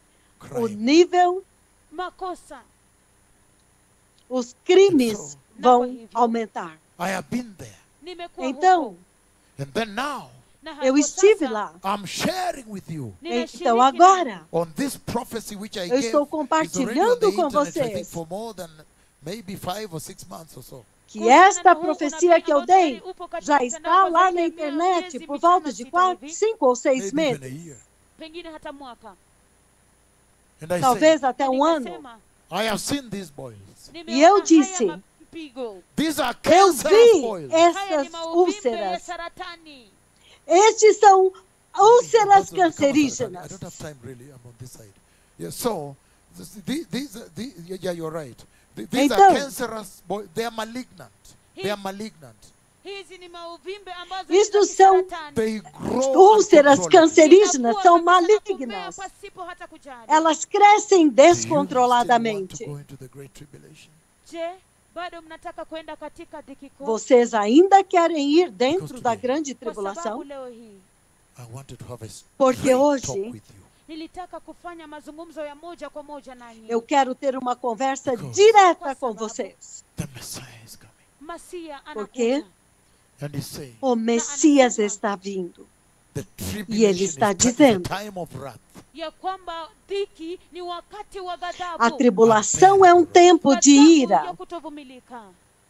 o Crime. nível, Makosa. os crimes vão aumentar. I have been there. nimekuwa Então, huko. And then now, Na eu hapo estive sasa, lá. I'm sharing with you ninashiriki Então na- agora, on this prophecy which I eu gave. estou It's already on compartilhando the com internet, I think, vocês for more than maybe 5 or 6 months or so. que kuhusiana esta na huu profecia unabii que eu ambao tayari dei upo katika já mtandao está kwa lá zaidi na ya internet miezi por mitano, volta de sita 4, hivi, 5 ou 6 Maybe even a meses. year. pengine hata mwaka. And I say, Talvez até um ano. Nikasema, I have seen these boils. E eu nimeona disse, haya mapigo. These are Eu cancerous vi boils. Haya essas ni mauvimbe ya úlceras. saratani. Estes são úlceras I don't have cancerígenas. time really. I'm on this side. Yeah, so yeah, you're right. These Então- are cancerous boils. They are malignant. They are malignant. Hizi ni mauvimbe ambazo Isto ni za são kisaratani. They grow Úlceras uncontrollably. cancerígenas são Inakuwa kabisa na kumea malignas. pasipo hata kujali. Elas crescem Do you still want to descontroladamente. go into the great tribulation? Je, bado mnataka kwenda katika dhiki kuu? Vocês ainda querem ir dentro Because da today- grande Kwa sababu tribulação? leo hii I wanted to have a Porque straight hoje- talk with you. nilitaka kufanya mazungumzo ya moja kwa moja nanyi. Eu quero ter uma conversa Because- direta com vocês. The Messiah is coming. Masia Porque anakuja. And he's saying, o Messias está vindo. the E ele tribulation está is the dizendo, time of wrath. Ya kwamba dhiki ni wakati wa ghadhabu. a tribulação é um tempo de Ghadhabu ira ya kutovumilika.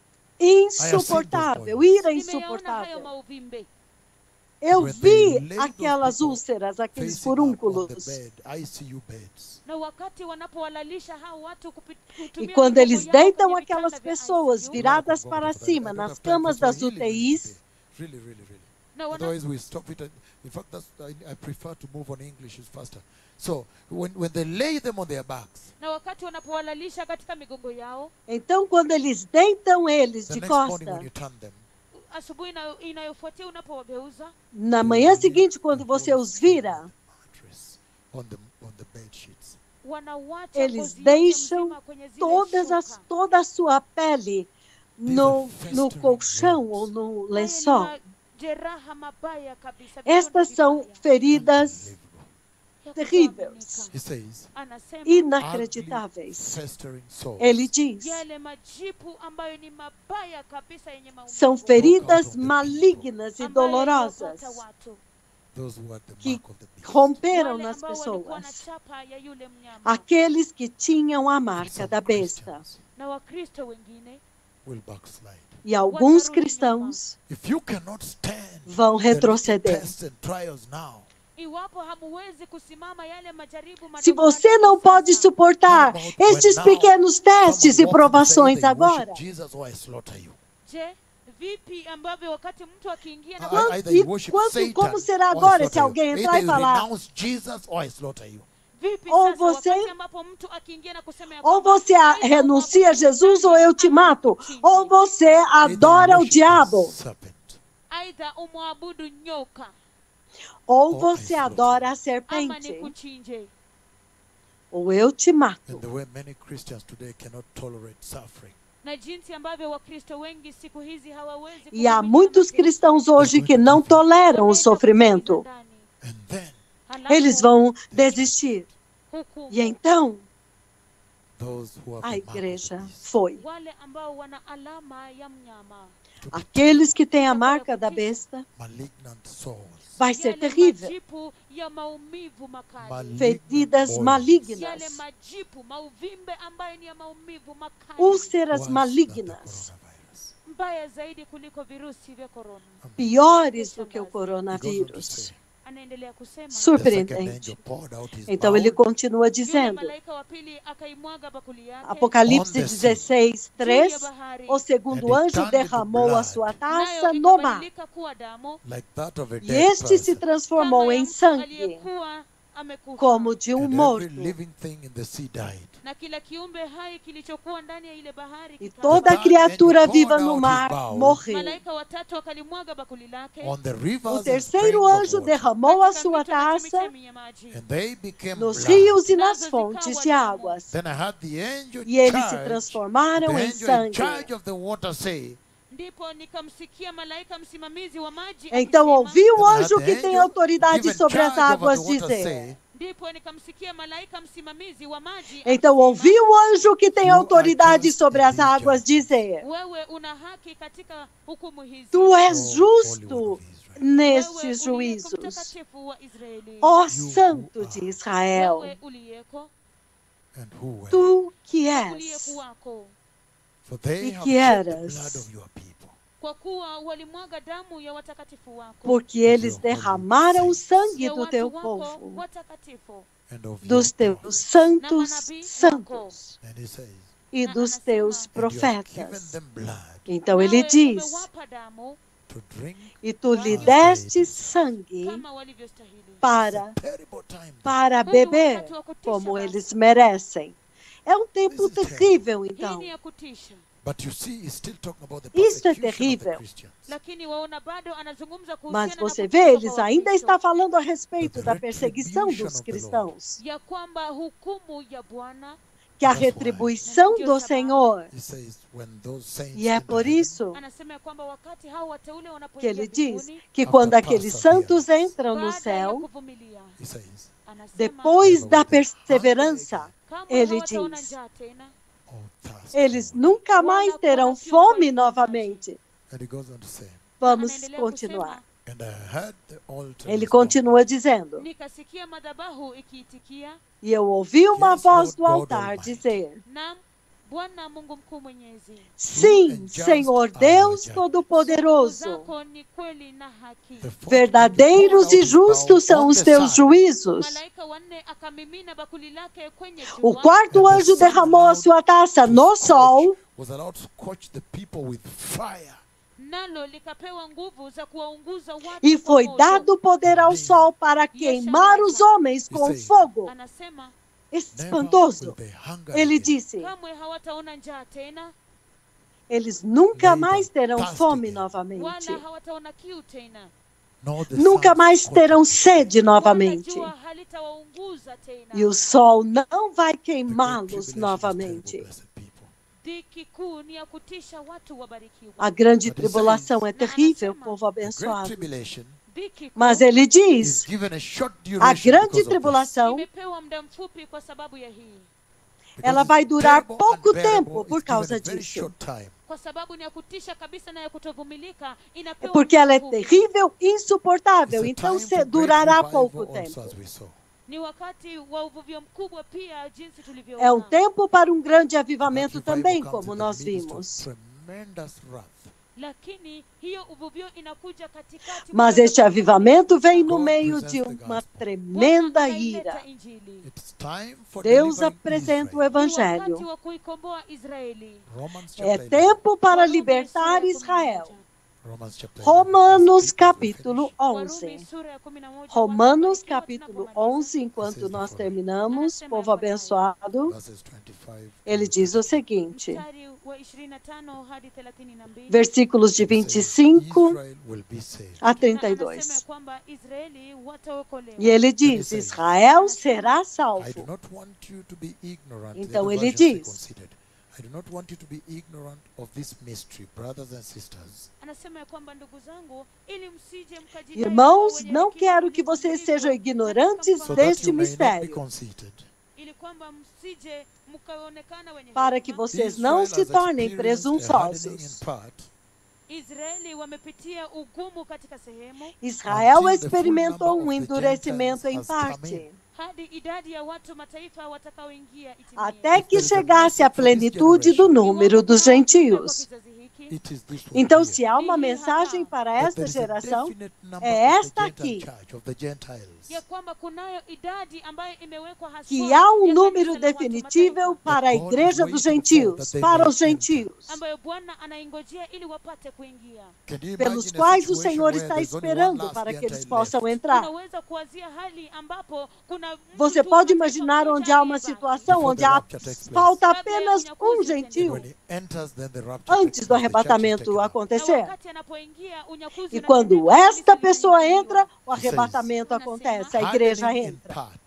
insuportável, ira Nimeyaona hayo insuportável. mauvimbe. Eu When they vi lay those aquelas people úlceras, aqueles facing up on the furúnculos. bed, ICU beds. Na wakati wanapowalalisha hao watu E kutumia quando migongo eles yao deitam kwenye aquelas vitanda vya pessoas ICU, viradas I para don't cima have nas time camas for das healing UTIs, today. Really. na wana- Otherwise we stop it. In fact, I prefer to move on English. It's faster. So when they lay them on their backs, na wakati wanapowalalisha katika migongo yao, então quando eles deitam eles the de next morning when costa, you turn them, asubuhi inayofuatia unapowageuza, na they manhã will seguinte leave quando the você whole os skin vira, on the mattress, on the bed sheets. wanawacha eles ngozi yote deixam mzima kwenye zile shuka. toda a sua pele no festering colchão wounds. ou no Haya ni lençol. majeraha mabaya kabisa. Estas vidonda são vibaya feridas Unbelievable. ya terríveis. kutoaminika. He says, Anasema inacreditáveis. festering sores. Ele diz, yale majipu ambayo ni mabaya kabisa yenye maumivu, são feridas malignas e ambayo dolorosas yaliwapata watu, Those who are the que mark of the beast. romperam wale nas ambao walikuwa na pessoas. chapa ya yule mnyama. Aqueles que tinham a marca Some da besta. Christians Na Wakristo wengine will backslide. E alguns cristãos If you cannot stand vão the retroceder. tests and trials now, iwapo hamuwezi kusimama yale majaribu Se madogo você madogo não pode sasa, suportar estes pequenos testes e someone walks in provações saying, they worship agora, Jesus or I slaughter you. je, vipi ambavyo wakati mtu akiingia na Quando- Either you e worship quando- Satan como será or I agora se slaughter you. alguém entrar Either e you falar, renounce Jesus or I slaughter you. vipi ou sasa você- wakati ambapo mtu akiingia na kusema ya ou kwamba, você aidha renuncia a umwabudu Jesus shetani ou eu te ama mato, umchinje. ou você Either you adora o worship the diabo, serpent aidha umwabudu nyoka ou Ou você I slaughter. adora a ama serpente, nikuchinje. ou eu te mato. and the way many Christians today cannot tolerate suffering. Na jinsi ambavyo Wakristo wengi siku hizi hawawezi E há kuvumilia muitos mateso. cristãos hoje que não toleram o Wanaenda sofrimento. kuingiza ndani. And then Halafu Eles vão desistir. hukumu. E então those who have a the mark of the igreja beast, foi. Wale ambao wana alama ya mnyama, to be Aqueles que têm a marca da besta, malignant souls, vai ser yale terrível. majipu ya maumivu makali, malignant Feridas boils, yale malignas, majipu mauvimbe ambayo ni ya maumivu makali, úlceras worse than the malignas, coronavirus. mbaya zaidi kuliko virusi vya korona. piores do que o He goes on to coronavírus. say, Anaendelea kusema, the second Surpreendente. angel poured out his Então ele bowl continua yule dizendo, malaika wa pili akaimwaga bakuli yake Apocalipse On the sea. 16, juu ya 3, bahari, o segundo And it anjo turned derramou into a sua nayo taça no mar, ikabadilika kuwa damu, like that of a e dead este se person. transformou kama ya em mtu sangue, aliyekuwa amekufa. como de And every morto. living thing in the sea died. Na kila kiumbe hai kilichokuwa ndani ya ile bahari E kikafa. toda criatura viva no mar morreu. Malaika watatu akalimwaga bakuli lake On the rivers O and terceiro springs of anjo water. derramou a katika sua mito na taça chemichemi ya maji. And they became nos blood. rios e nas Nazo fontes zikawa de damu. águas, Then I had the angel e eles se charged, transformaram the em angel in sangue. charge of the water say, Ndipo nikamsikia malaika msimamizi wa maji Então akisema, ouvi o Then I had anjo the que tem angel autoridade given sobre as charge over águas the water dizer: say, Ndipo nikamsikia malaika msimamizi wa maji Então akisema, ouvi o anjo que tem You autoridade are just sobre a as big águas judge. dizer: wewe una haki katika hukumu hizi. Tu és Holy One justo of Israel. nestes Wewe uliyeko juízos, mtakatifu wa Israeli. ó You Santo who de are. Israel, Wewe uliyeko And who were. tu que na és. uliyekuwako. For they E have que shed the eras. blood of your people. Kwa kuwa walimwaga damu ya watakatifu wako, Porque eles derramaram o sangue ya do teu watu wako povo, watakatifu And of dos your teus prophets. santos santos And he says, e dos teus and you have given profetas. them blood Então ele nawe diz: umewapa damu to drink. E tu lhe deste sangue kama walivyostahili. para Terrible time. beber, como eles merecem. É um tempo terrível, Hii então. ni ya kutisha, But you see, he's still talking about the Isso é persecution of the terrível. Christians. lakini waona bado anazungumza Mas kuhusiana você na vê, kuteswa eles kwa ainda Wakristo. está falando a respeito da perseguição dos cristãos. Ya kwamba hukumu ya Bwana, Que a retribuição do Senhor. He says, when those saints E é enter por heaven, isso anasema ya kwamba wakati hao wateule que wanapoingia ele diz mbinguni, que quando aqueles santos entram no baada ya céu, kuvumilia, he says, anasema depois da perseverança, kama ele hawataona diz, njaa tena, oh, thirst eles for water. nunca mais terão fome novamente. And he goes on to say, Vamos anaendelea continuar. kusema, and I heard the altar Ele respond, continua dizendo: nikasikia madhabahu ikiitikia, E eu ouvi uma Yes, voz Lord do God altar Almighty. dizer: nam Bwana Mungu mkuu mwenyezi, Sim, Senhor Deus siku Todo-Poderoso, zako ni kweli na haki. the fourth verdadeiros angel e poured out his bowl justos são on os the teus sun. juízos. Malaika wanne akamimina bakuli lake kwenye O jua, quarto anjo derramou a sua taça no sol, Was allowed to scorch the people with fire. nalo likapewa nguvu za kuwaunguza watu e kwa foi moto. dado poder ao sol para queimar os homens com fogo. Anasema Never Espantoso. will they hunger Ele again. disse: kamwe hawataona njaa tena, eles nunca Neither mais terão thirsty fome again. novamente. wala hawataona kiu tena, Nor the Nunca sun mais scorching terão them. sede wala novamente. jua halitawaunguza tena. E o sol não vai The great queimá-los tribulation is novamente. terrible, blessed people. Dhiki kuu ni ya kutisha, watu wabarikiwa. A grande But he tribulação é says, terrível, na povo The great abençoado. tribulation Dhiki kuu Mas ele is diz: given a short a duration grande because of this. tribulação, imepewa muda mfupi kwa sababu ya hii, Because ela it's vai durar terrible, pouco unbearable, tempo por it's causa given a very disso. short time. kwa sababu ni ya kutisha kabisa na ya kutovumilika. Inapewa Porque muda ela é mfupi. terrível, It's insuportável, a então time for great durará revival pouco also, tempo. as we saw. Ni wakati wa uvuvio mkubwa pia, jinsi É tulivyoona. tempo para grande That avivamento revival também, comes como in the nós midst of vimos. tremendous wrath. Lakini hiyo uvuvio inakuja katikati. Mas mwa este avivamento vem no God meio presents de the uma gospel. tremenda Bwana anaileta ira. Injili. It's time for Deus delivering apresenta o Israel. Ni wakati Evangelho. wa kuikomboa Israeli. Romans É chapter 11. tempo para Warumi libertar sura ya Israel. 11. Romans chapter 11. Romanos Verse 8, capítulo we finish. Warumi 11. sura ya 11. Romanos Watu wabarikiwa capítulo tunapomaliza. 11, enquanto nós terminamos, povo abençoado, Verses 25 ele to diz o 32. seguinte, Mstari wa 25 hadi 32. versículos de It says, 25 Israel will be saved. a Na anasema 32. kwamba Israeli wataokolewa. E ele diz, Israel será I do salvo. not want you to be ignorant. Então The other ele versions they diz, considered. I do not want you to be ignorant of this mystery, brothers and sisters. Anasema ya kwamba ndugu zangu, ili msije mkajidai kuwa Irmãos, wenye não hekima quero que kuliko vocês mlivyo, sejam katika ignorantes mfano So that deste you may not be mistério, conceited. ili kwamba msije mkaonekana wenye para que hekima. vocês não se has tornem experienced a hardening in presunçosos. part, Israeli wamepitia ugumu katika sehemu Israel until the full experimentou number of um the endurecimento em Gentiles has come parte, in. hadi idadi ya watu mataifa watakaoingia itimie. até que There is a chegasse a message for this plenitude do generation. número Iwapo dos kuna ujumbe kwa gentios. kizazi hiki, It is this one Então, here. se há uma mensagem para That esta there is a geração, definite number é of the esta Gentile aqui. church, of the Gentiles, ya kwamba kunayo idadi ambayo imewekwa haswa que há um ya número kanisa la watu definitível mataifa, para a God is igreja dos waiting for gentios, that they para may os gentios, ambayo Bwana anaingojea ili wapate kuingia. Can you pelos imagine a quais o situation Senhor where está there's only one esperando last para que eles Gentile possam left? entrar? Unaweza kuwazia hali ambapo kuna mtu Você tu pode mataifa imaginar moja onde há uma aliyebaki. situação Before onde the há, rapture takes place. falta apenas um gentio When he enters, then the rapture takes antes do place, the church is arrebatamento taken up. Na acontecer. wakati anapoingia, unyakuzi E unatendeka, quando kanisa esta pessoa linanyakuliwa. entra, o He says, arrebatamento acontece, a igreja Hardening in entra. part,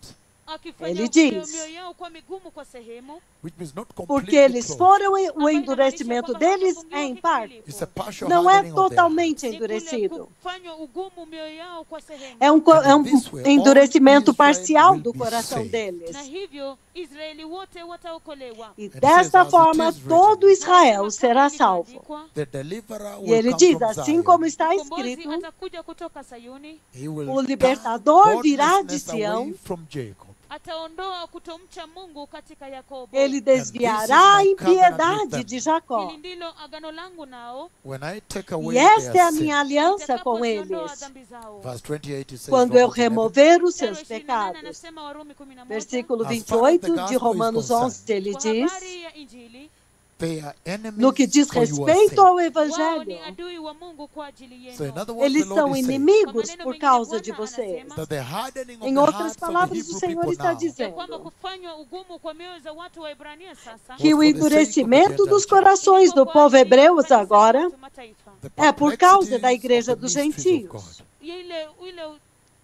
akifanya Ele diz, mioyo yao kuwa migumu kwa sehemu, which means not porque completely eles closed. foram, o ambayo inamaanisha endurecimento kwamba deles hawajafungiwa é em parte. It's kikamilifu. a partial Não é hardening of their heart. totalmente Ni kule endurecido. kufanywa ugumu mioyo yao kwa sehemu. É um And in this way, all endurecimento Israel parcial will do be coração saved. deles. Na hivyo Israeli wote wataokolewa. E it says, desta as it forma, is written, todo Na Israel kama será salvo. ilivyoandikwa, The deliverer E will ele come diz, from assim Zion. como está mkombozi escrito, atakuja kutoka Sayuni, He will o turn libertador virá de godlessness Sião. away from Jacob. ataondoa kutomcha Mungu katika Yakobo. Ele And desviará a this is my covenant with impiedade them. de Jacó. Hili ndilo agano langu nao, When I take E away esta é their a sin. minha aliança com nitakapoziondoa eles. dhambi zao. Verse 28 it says, Quando eu Romans 11, remover os Mstari seus wa 28 pecados. anasema Warumi 11, Versículo As far as the 28 de gospel is Romanos concerned, 11, ele kwa diz, habari ya Injili, they are enemies no que diz for your respeito sake. ao wao ni Evangelho, adui wa Mungu kwa ajili So in yenu. other words, eles the Lord são is saying inimigos Kwa por maneno causa mengine, de Bwana vocês. anasema, that the hardening of Em the outras hearts of the palavras, o Hebrew Senhor people está now ya kwamba dizendo kufanywa ugumu kwa mioyo za watu wa Ibrania sasa, que o for the sake of the endurecimento Gentile dos church. corações ilikuwa do kwa povo ajili ya hebreu kanisa la agora watu mataifa. The é por causa da perplexities igreja of the dos mysteries of God. gentios. ile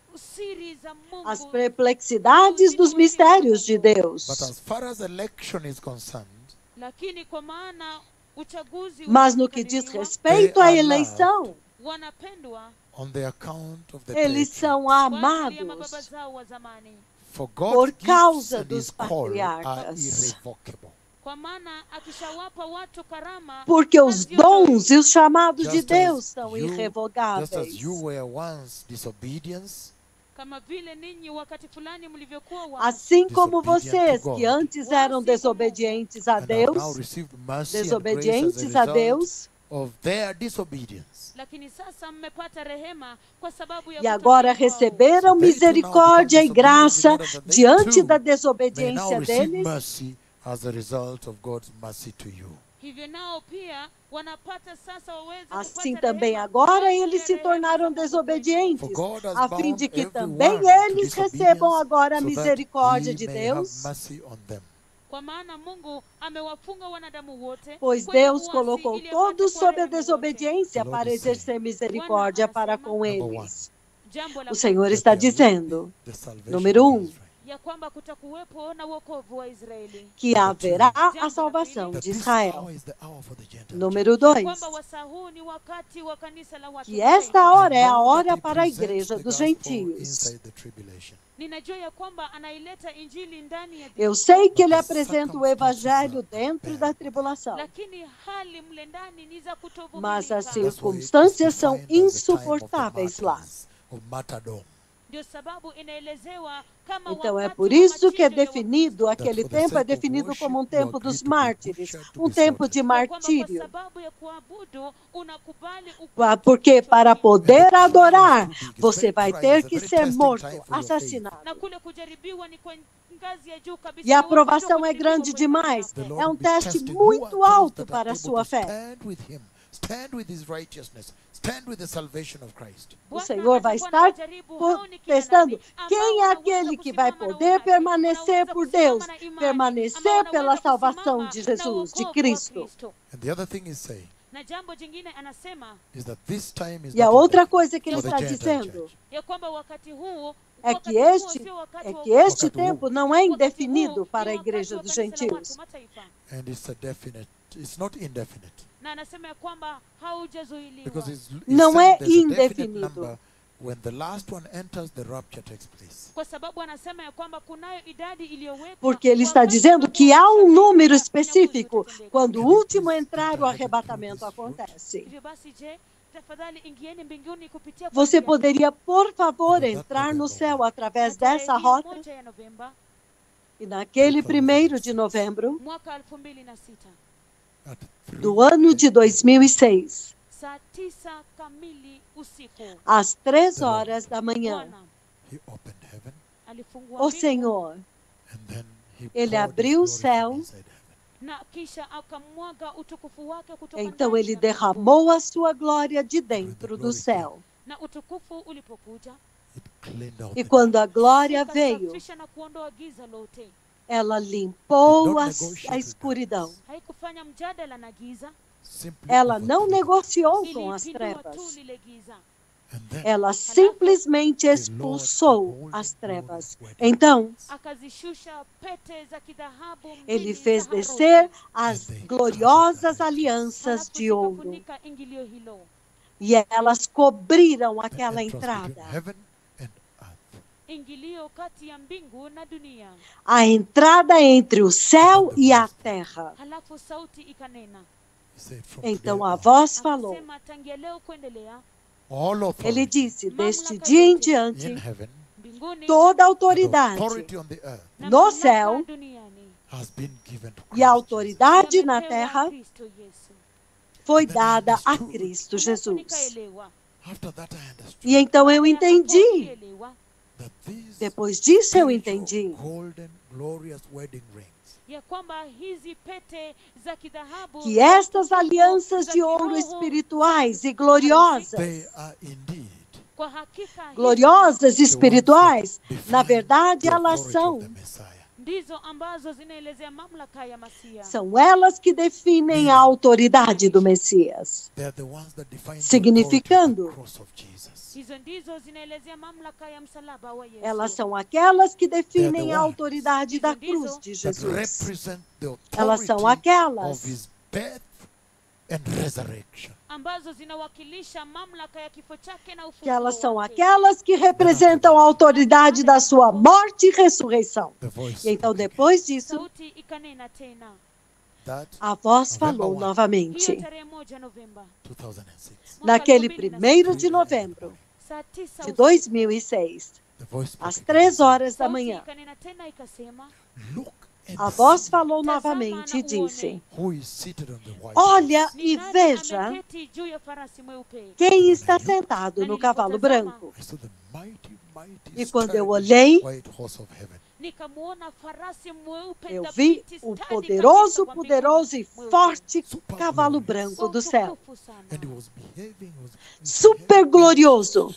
siri za Mungu, As perplexidades dos mistérios de But Deus. as far as election is concerned, lakini kwa maana uchaguzi Mas no que diz uliokadiriwa, respeito à eleição, wanapendwa on the account of the eles patriarchs. são kwa ajili ya mababa amados zao wa zamani. For por God's gifts causa and dos His call are patriarcas. irrevocable. Kwa maana akishawapa watu karama, Porque os dons e os chamados de Just Deus as são you- Just as irrevogáveis. you were once disobedience, kama vile ninyi wakati fulani mlivyokuwa Assim como Disobedient vocês, to God. que antes eram desobedientes a and have now Deus, received mercy and grace desobedientes as a a result Deus, of their disobedience. lakini sasa mmepata rehema kwa sababu ya e agora kutotii kwao. receberam So they too now misericórdia e become disobedient graça to God, and they diante too da may now desobediência receive deles. mercy as a result of God's mercy to you. Hivyo nao pia wanapata sasa waweze Assim kupata também rehema agora kwa ajili ya eles se rehema tornaram za Mungu kwetu. For desobedientes, God has a fim de bound que também everyone to eles recebam disobedience agora a so that misericórdia He de may have Deus, mercy on them. Kwa maana Mungu amewafunga wanadamu wote pois kwenye Deus uasi colocou ili apate todos sob a kuwarehemu wote. desobediência The Lord para is saying, exercer misericórdia para com Number one, eles. Jambo la O Senhor that está there will dizendo be the salvation número of um, Israel. ya kwamba kutakuwepo na wokovu wa Israeli. que haverá a salvação That de this Israel. hour is the hour for the Gentile Número Ya 2, kwamba wasaa huu ni wakati wa kanisa la watu que wa esta mataifa. hora é a Know that hora He para a presents igreja the dos gospel gentios. inside the tribulation. Ninajua ya kwamba anaileta injili ndani ya Eu dhiki, sei que ele But the apresenta o circumstances evangelho are dentro bad. da tribulação, lakini hali mle ndani ni za mas kutovumilika. as That's why it's circunstâncias são defined as the time of the insuportáveis lá. martyrs, of martyrdom. Ndio sababu inaelezewa kama Então é wakati por wa isso que é machinjo ya definido, That aquele for the tempo é sake of definido worship, como um you tempo agree dos to be mártires, butchered, to um be tempo de ya kwamba kwa martírio. sababu ya kuabudu unakubali Porque para poder And the adorar, trial is too big. It's você very vai trying. ter It's a que very ser testing morto, time for your faith. assassinado. na kule kujaribiwa ni kwa ngazi ya juu kabisa. E a Ni wakati wa aprovação é kujaribiwa grande kwa imani demais. yako. The Lord É um will be teste testing who are muito those alto that para are a able sua to fé. stand with Him, stand with His righteousness, stand with the salvation of Christ. O Bwana Senhor vai atakuwa estar anawajaribu hao ni kina testando nani, ambao quem é wanaweza aquele que vai kusimama na poder uhaki, permanecer wanaweza por kusimama Deus, na imani, permanecer ama pela wanaweza salvação kusimama de na Jesus, de wokovu wa Cristo. Kristo. And the other thing is saying Na jambo jingine anasema is that this time is E a not outra indefinite coisa que ele for the está Gentile dizendo church. ya kwamba wakati huu é wakati que huo este, sio wakati é wa que wokovu. este Wakati huu. tempo não é Wakati huu indefinido ni para a wakati igreja wa dos kanisa la gentios. watu mataifa. And it's a definite, it's not indefinite. Na anasema ya kwamba haujazuiliwa. Because it's Não saying é there's a definite indefinido. number. When the last one enters, the rapture takes place. Kwa sababu anasema ya kwamba kunayo idadi iliyowekwa. Porque ele está wakati dizendo ambapo que há um unyakuzi número específico. utatendeka. Quando o último entrar, o arrebatamento acontece. Hivyo basi, je, tafadhali ingieni mbinguni kupitia kwa Você njia poderia, por favor, Novembro. entrar no céu através na tarehe dessa hiyo rota? moja ya Novemba E naquele 1º de novembro mwaka 2006 At do ano de 2006, saa 9 kamili usiku, às 3 horas da manhã, Bwana He opened heaven, alifungua o mbingu Senhor, and then He Ele poured abriu o His glory céu. from inside heaven. na kisha akamwaga utukufu wake kutoka então ndani ele ya mbingu. derramou a sua glória de dentro do céu. Na utukufu ulipokuja It cleaned out E the quando a glória veio, ikasafisha na kuondoa giza lote. ela limpou Did not a negotiate with escuridão. Haikufanya mjadala na giza, simply Ela não overthrew them. negociou com as ilipindua tu trevas. lile giza. ela simplesmente expulsou as trevas. Então, akazishusha pete za kidhahabu ele mbili fez za harusi. descer as gloriosas alianças Halafu de ouro. zikafunika ingilio hilo. E elas cobriram aquela entrada. Heaven and earth. Ingilio kati ya mbingu na dunia. A entrada entre o céu e a terra. Halafu sauti ikanena. He said, from Então today a on, voz falou. Akasema tangia leo kuendelea, all Ele authority disse, deste dia em diante, in heaven mbinguni toda and autoridade authority on the earth na no mamlaka céu duniani has been given to e a Christ autoridade na yamepewa terra Kristo Yesu. foi dada a Cristo Halafu Jesus. nikaelewa. Jesus. After that I understood E então eu Baada ya hapo entendi. nilielewa that these Depois disso eu spiritual, entendi golden, glorious wedding rings ya kwamba hizi pete za kidhahabu que estas alianças de ouro espirituais e gloriosas, they are indeed kwa hakika hizi gloriosas the espirituais, ones that na define verdade the elas authority são. of the Messiah. ndizo ambazo zinaelezea mamlaka ya Masia. São elas que definem a autoridade do Messias. They are the ones that define Significando, the authority of the cross of Jesus. Hizo ndizo zinaelezea mamlaka ya msalaba wa Yesu. elas são aquelas que definem a They are the autoridade da cruz de That Jesus. represent the Elas são authority aquelas of his birth and resurrection. ambazo zinawakilisha mamlaka ya kifo chake na ufufuo que elas são wake. aquelas que representam a autoridade da sua morte e ressurreição. The voice E então, spoke again. depois disso, Sauti ikanena tena. That a voz November falou 1. Hiyo novamente. tarehe 1 Novemba 2006. mwaka Naquele 2006, 1º de novembro saa 9 de usiku, 2006, The voice spoke às again. 3 horas da sauti manhã, ikanena tena ikasema, Look and a voz see falou Tazama novamente na e disse: who is seated on the white Olha horse. ni e nani veja ameketi juu ya farasi mweupe. quem está sentado no cavalo branco. I saw the mighty, mighty, E quando eu sturdy olhei, white horse of heaven. Nikamwona farasi mweupe eu thabiti, vi o stadi poderoso, kabisa wa poderoso e mbinguni, mweupe. forte cavalo branco Kwa do céu. utukufu sana. And he was behaving, Super glorioso.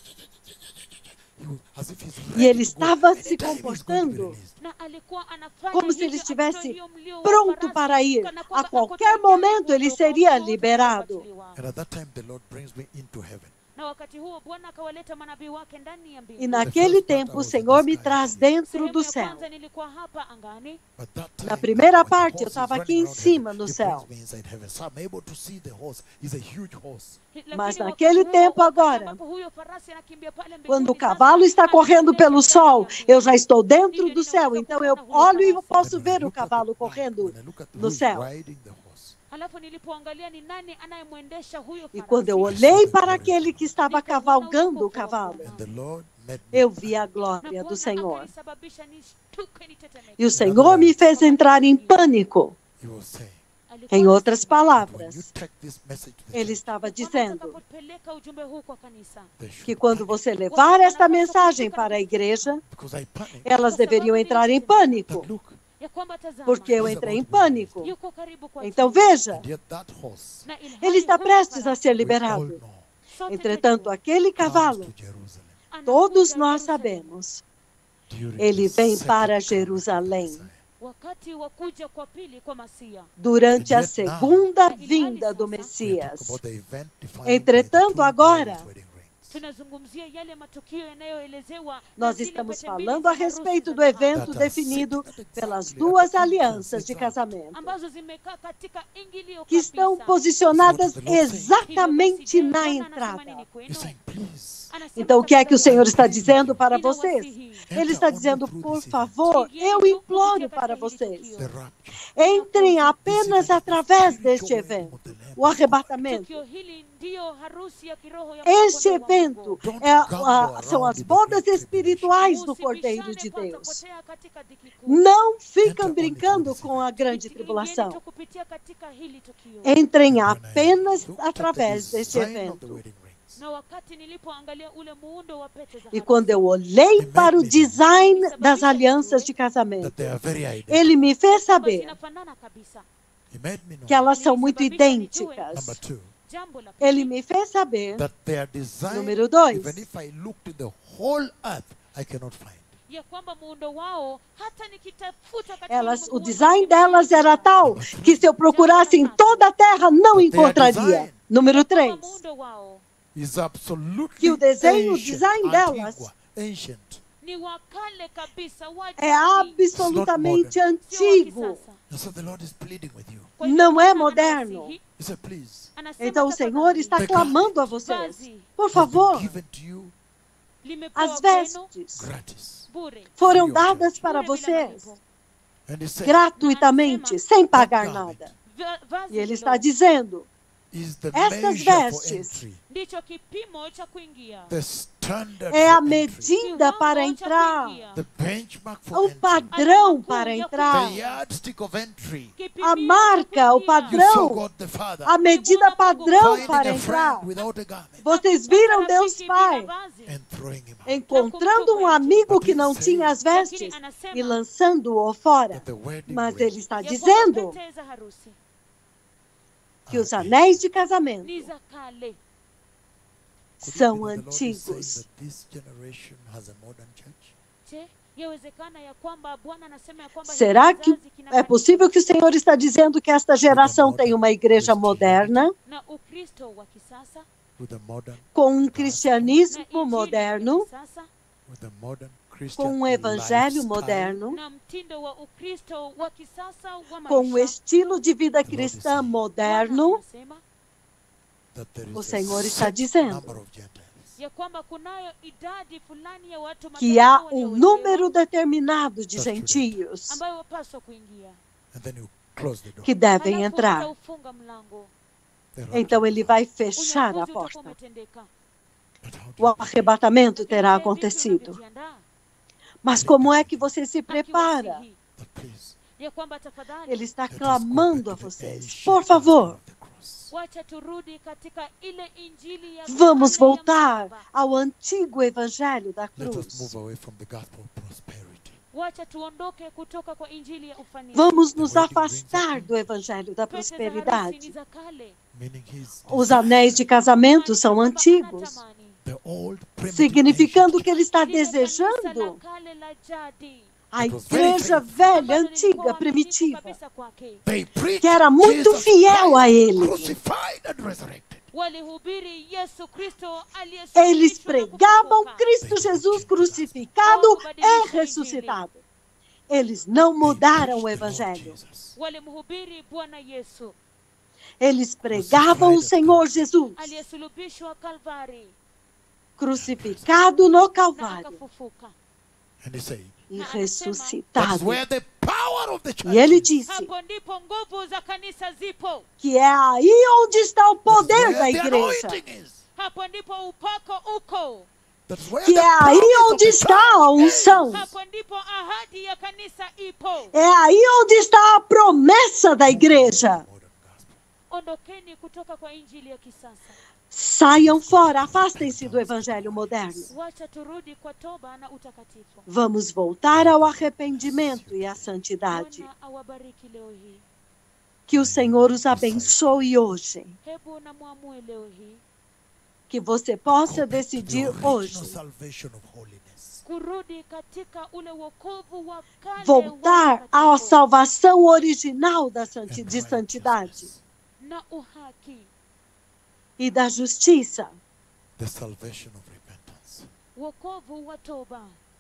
as if he's E ele ready to go estava anytime se he's going to be comportando released. Na alikuwa anafanya como se hivyo ele estivesse akitoa hiyo mlio wa pronto farasi, para ir. kana A kwamba qualquer ako tayari momento ele kuondoka, seria wote liberado. watapatiliwa. And at that time, the Lord brings me into heaven. Na wakati huo Bwana akawaleta manabii wake ndani ya mbingu. E naquele tempo o Senhor me traz dentro Sehemu do ya céu. kwanza nilikuwa hapa angani, But that time, Na primeira when the parte, eu horse is estava aqui running em around cima, heaven, no he céu. brings me inside heaven. So I'm able to see the horse. He's a huge horse. lakini Mas wakati naquele huo, tempo wakati agora, ambapo huyo farasi anakimbia pale mbinguni, quando o sasa cavalo está correndo anatembea pelo ndani sol, ya mbingu. eu já estou dentro Hivyo do céu. ninaweza Então eu kuona huyo olho e farasi. posso Then when I ver o look at cavalo the back, correndo when I look at no who's céu. riding the horse, Halafu nilipoangalia ni nani anayemwendesha huyo E farasi. quando eu olhei para aquele que estava cavalgando o cavalo, and the Lord met me. eu vi a Na glória do Bwana Senhor. akanisababisha nishtuke, nitetemeke. E o Senhor me fez entrar em pânico. He was saying, Alikuwa Em outras that when you palavras, take this message to the ele church, estava kwamba dizendo utakapopeleka ujumbe huu kwa kanisa, they should que quando panic, você levar esta mensagem para a igreja, because I panicked. elas deveriam entrar em pânico, That look, ya kwamba tazama, porque eu entrei em pânico. yuko karibu kwa Então tuo. veja, and yet that horse, Na ilhali ele está huyo prestes a farasi, ser we all liberado. know, sote Entretanto, twajua, aquele comes cavalo, to Jerusalem anakuja todos nós Yerusalemu. sabemos, during ele the vem second para coming of the Jerusalém Messiah. Wakati wa kuja kwa pili kwa Masia. durante a And yet now, segunda vinda do We are talking Messias. about the event defined Entretanto, by the two agora, glorious wedding rings. Tunazungumzia yale matukio yanayoelezewa na Nós zile estamos pete mbili falando za a harusi respeito za do dhahabu, evento That are definido sitting at pelas exactly duas at the entrance, alianças de exact, casamento, ambazo zimekaa katika ingilio que estão kabisa. posicionadas Isso é o que o Senhor exatamente Hivyo basi, na Bwana anasema entrada. nini kwenu? He's saying, please, Anasema Então, o que é que o Senhor está tafadhali, dizendo para vocês? ninawasihi, Ele está dizendo, por favor, eu imploro para vocês, the rapture, entrem apenas através deste evento, o arrebatamento. tukio hili ndiyo harusi ya kiroho ya Este mwana-kondoo wa evento Mungu. são as bodas espirituais do Cordeiro de Usibishane Deus. patapotea katika dhiki kuu. Não ficam brincando com a grande Kitu tribulação. kingine kupitia katika hili tukio. Entrem when I apenas looked at the através deste design of the evento. wedding rings, Na wakati nilipoangalia ule muundo wa pete za E harusi, quando eu olhei para o design das alianças de casamento, that they are very identical. ele me fez kwamba saber zinafanana kabisa. He made me know. que elas são muito Number idênticas. two, Jambo la pili, Ele me fez saber that they are designed, Número dois. even if I looked in the whole earth, I cannot find. ya kwamba muundo wao hata nikitafuta katika elas, ulimwengu o wote design siwezi delas era kupata. tal que se eu procurasse em toda a terra não encontraria. Número Kwamba 3. muundo wao is absolutely que o desenho, o ancient, design delas antigua, ancient. ni wa kale kabisa, wa é jadi, absolutamente sio wa antigo. kisasa. And so the Lord is pleading with you. Kwa hivyo Não é Bwana moderno. anawasihi, He said, please, anasema Então o tafadhali, Senhor está Pecado. clamando a vocês. vazi Por has been favor, given to you limepewa as kwenu vestes gratis. bure, foram Free of dadas charge. para bure bila vocês malipo. And he said, gratuitamente, sem pagar That garment nada. Vazi E ele hilo está dizendo, is the Estas measure for vestes entry, ndicho kipimo cha kuingia, the standard é a for entry, medida para kiwango cha entrar, kuingia, the benchmark for o entry, padrão para entrar, the yardstick of entry. kipimio a cha marca, o kuingia. You padrão, saw God the Father a medida padrão finding para a entrar. friend without a garment Vocês viram Deus Rafiki bila Pai vazi. and throwing him out. encontrando um amigo que não tinha as vestes e lançando-o fora. That the wedding Mas ring ele está Ya kwamba dizendo pete za harusi que os anéis de casamento ni za kale. Could it são be that the Lord is saying antigos. that this generation has a modern church? Je, yawezekana ya kwamba Bwana anasema ya kwamba Será hiki que kizazi kina é kanisa possível que o Senhor está dizendo que esta geração tem uma igreja moderna, na Ukristo wa kisasa With a modern, com um na cristianismo injili ya moderno, kisasa with a modern Christian com um evangelho lifestyle? moderno, na mtindo wa Ukristo wa kisasa wa com um maisha. estilo de vida cristã Bwana moderno, anasema That there is o a Senhor está set dizendo number of Gentiles ya kwamba kunayo idadi fulani ya watu que há mataifa um waliowekewa número determinado de That's true. gentios ambayo wapaswa kuingia, and then you close the door. que devem halafu entrar. utaufunga mlango, The rapture Então will ele come. vai fechar a unyakuzi utakuwa porta. umetendeka. But how do O you prepare? arrebatamento terá Je, vipi acontecido. unavyojiandaa? Mas como é que você se prepara? Akiwasihi But please, ya kwamba tafadhali Ele está let us go clamando a back to the vocês. ancient Por gospel favor, of the cross. wacha turudi katika ile injili ya vamos kale ya voltar msalaba. ao antigo evangelho da Let us cruz. move away from the gospel of prosperity. Wacha tuondoke kutoka kwa injili ya ufanisi. Vamos nos afastar do evangelho da Pete za harusi ni prosperidade. za kale. Meaning his Os anéis de casamento são antigos, the old primitive significando ancient que ele está Lile kanisa la desejando kale la jadi. a igreja velha, antiga, primitiva, Kabisa kwake. They preached que era muito Jesus fiel a Christ ele. crucified and resurrected. Walihubiri Yesu Kristo Eles aliyesulubishwa na pregavam kufufuka. Cristo Jesus crucificado e ressuscitado. Eles não mudaram o Preached the Lord evangelho. Jesus. Walimhubiri Bwana Yesu Eles pregavam o Senhor Jesus aliyesulubishwa Kalvari crucificado no na Calvário akafufuka. And he said, e that's ressuscitado. where the power of the church E ele is. disse Hapo ndipo nguvu za kanisa zipo. que é aí onde está o That's poder da where the igreja. anointing is. Hapo ndipo upako uko. That's where Que the é aí promise of onde the está a church is. unção. Hapo ndipo ahadi ya kanisa ipo. É aí onde está a promessa da igreja. Modern gospel. Ondokeni kutoka kwa injili ya kisasa. Saiam fora, afastem-se do evangelho moderno. Wacha turudi kwa toba na utakatifu. Vamos voltar ao arrependimento e à santidade. Bwana awabariki leo hii. Que o Senhor os abençoe hoje. Hebu na muamue leo hii Que você Go possa back to the decidir original hoje salvation of holiness. kurudi katika ule wokovu wa kale voltar wa à utakatifu salvação original da And de santidade righteousness. na uhaki, e da justiça, The salvation of repentance. wokovu wa toba.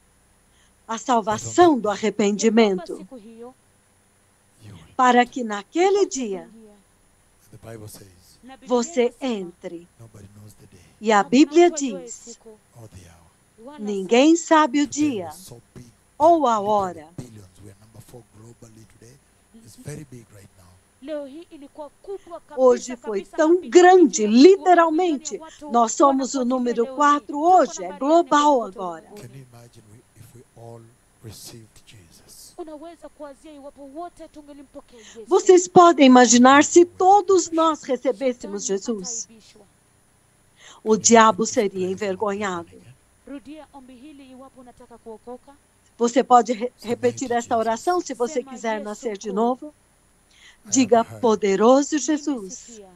a salvação do Ya kwamba arrependimento, siku hiyo You will. para que naquele dia utaingia. The Bible says Na Biblia você inasema, entre. nobody knows the day E a hakuna Bíblia mtu ajuaye diz: siku, or the hour. wala ninguém sabe o Today we're dia so big. ou a Literally hora. Billions. We are number 4 globally today. It's very big right now. leo hii ilikuwa kubwa kabisa, Hoje foi kabisa, tão kabisa. grande, Watu literalmente. watu Nós somos o wanafuatilia número leo hii. 4 Tuko hoje, é nambari global 4 agora. ulimwenguni. Can you imagine if we all received Jesus? Unaweza kuwazia iwapo wote tungelimpokea Yesu. Vocês podem imaginar se todos nós recebêssemos Shetani Jesus, ataaibishwa. o diabo seria envergonhado. Rudia ombi hili iwapo unataka kuokoka. Você pode repetir esta oração se você quiser nascer de novo. Diga, poderoso Jesus, Nimesikia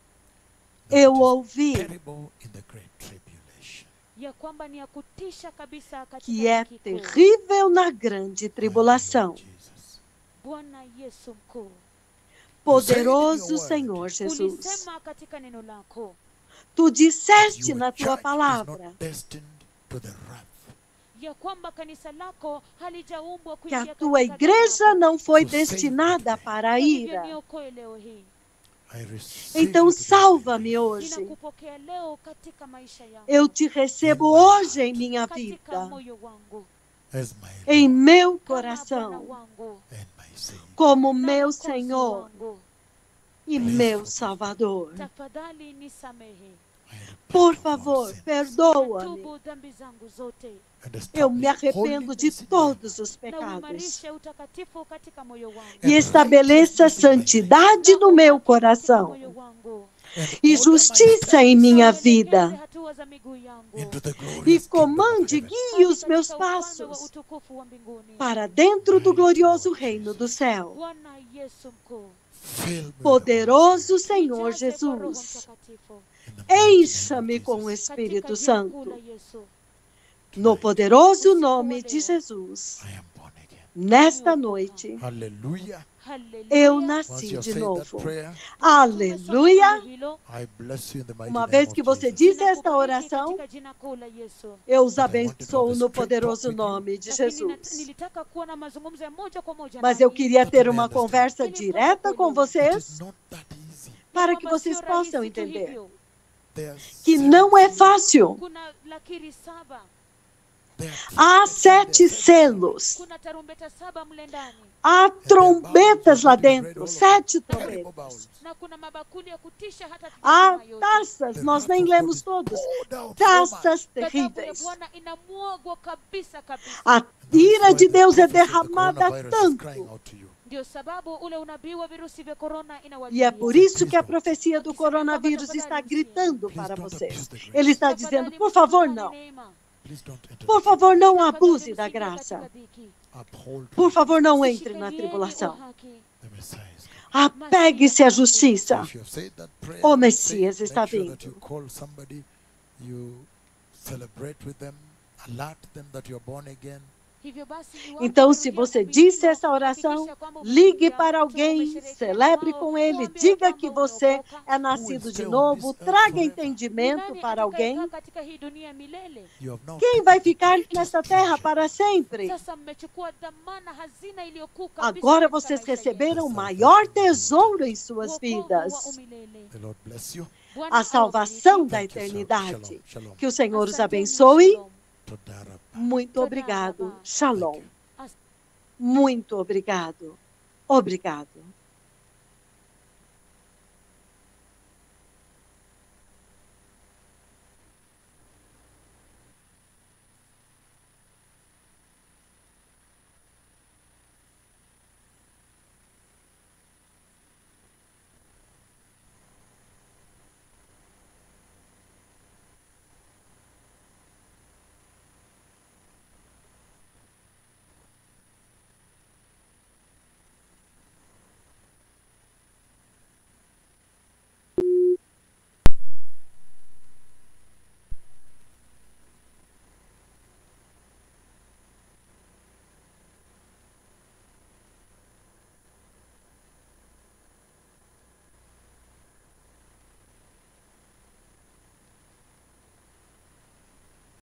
eu ouvi Terrible in the great tribulation. ya kwamba ni ya kutisha kabisa katika que é dhiki kuu. terrível na grande tribulação. Jesus. Bwana Yesu mkuu, Poderoso Senhor Jesus, ulisema katika neno lako Tu disseste your na church tua is palavra not destined to the wrath. ya kwamba kanisa lako halijaumbwa que a kuingia tua katika igreja ghadhabu. não foi So save me destinada today. para a Kwa hivyo ira. niokoe leo hii. I receive Então you today. salva-me hoje. Ninakupokea leo katika maisha yangu. Eu te recebo hoje em minha Katika vida, moyo wangu. As my em Lord meu Kama Bwana coração, wangu. and my Savior. como na meu Mwokozi Senhor wangu. e meu Salvador. Tafadhali nisamehe. I repent Por of all favor, sins perdoa-me. Tubu dhambi zangu zote. and Eu me establish arrependo de holiness in my todos os Na pecados uimarishe utakatifu katika moyo wangu. e estabeleça santidade no meu coração Moyo wangu. and e order my justiça em steps minha Uelekeze vida. hatua za miguu yangu. into the E glorious kingdom of comande, heaven. guie os Hadi meus katika ufalme wa passos utukufu wa mbinguni. para dentro do glorioso reino do céu. Bwana Yesu mkuu. Fill me with the Poderoso Senhor Jaze kwa Roho Jesus, Mtakatifu. in the mighty name of encha-me com o Jesus. Espírito Katika jina kuu la Santo. Yesu. No poderoso nome de Jesus, I am born again. nesta noite, Hallelujah. Haleluya. eu Once nasci you have de said that novo. prayer, Aleluia! Hilo, I bless you in the mighty Uma name vez of que você Jesus. disse esta ninakubariki oração, katika jina kuu la Yesu. eu os But I wanted to have abençoo a no straight poderoso talk with you. nome de Lakini Jesus. nilitaka kuwa na mazungumzo ya moja kwa moja Mas nanyi. eu queria ter uma understand. conversa direta com It vocês is not that easy. para Ya que kwamba vocês sio possam rahisi tu entender hivyo. There are que seven não é seals. fácil. Kuna lakiri saba, There are Há seven 7 seals. selos, kuna tarumbeta saba mle ndani, há trombetas lá dentro, 7 Terrible trombetas. bowls. na kuna mabakuli ya kutisha hata Há tukisema yote. taças, The nós wrath nem of lemos God is todos. poured out so much. Taças Ghadhabu ya terríveis. Bwana inamwagwa kabisa kabisa. A That is ira why de the Deus é prophecy of the derramada coronavirus is crying tanto. out to you. Ndio sababu ule unabii wa virusi vya korona E é inawajilia. por isso que a profecia do coronavírus está gritando para vocês. Ele está dizendo, por favor, não. Please don't enter Por the favor, não Tafadhali abuse da msiingie graça. katika dhiki. uphold Por favor, não entre Shikilieni na tribulação. o haki. the Messiah is coming. Apegue-se à justiça. If you have said that prayer, O Messias say, está make sure that vindo. you call somebody, you celebrate with them, alert them that you are born again. Hivyo basi, iwapo Então, se unarudia você kuhubiri disse essa oração, hakikisha kwamba ligue umekuja, para alguém, umesherehekea celebre nao, com ele, uambie diga kwamba que você umeokoka. é nascido de novo, traga entendimento Nani para atakayekaa alguém. katika hii dunia milele? You have now Quem vai ficar nessa terra para sempre? Sasa mmechukua dhamana, hazina iliyokuu kabisa Agora katika vocês maisha receberam o yenu. maior tesouro em suas Wokovu vidas, wa umilele. the Lord bless you. Bwana a salvação awabariki. da Thank you, sir. eternidade. Shalom, shalom. Que o Senhor os Asanteni, abençoe. shalom. Todarabah. Muito obrigado. Thank Shalom. you. As- Muito obrigado. Obrigado.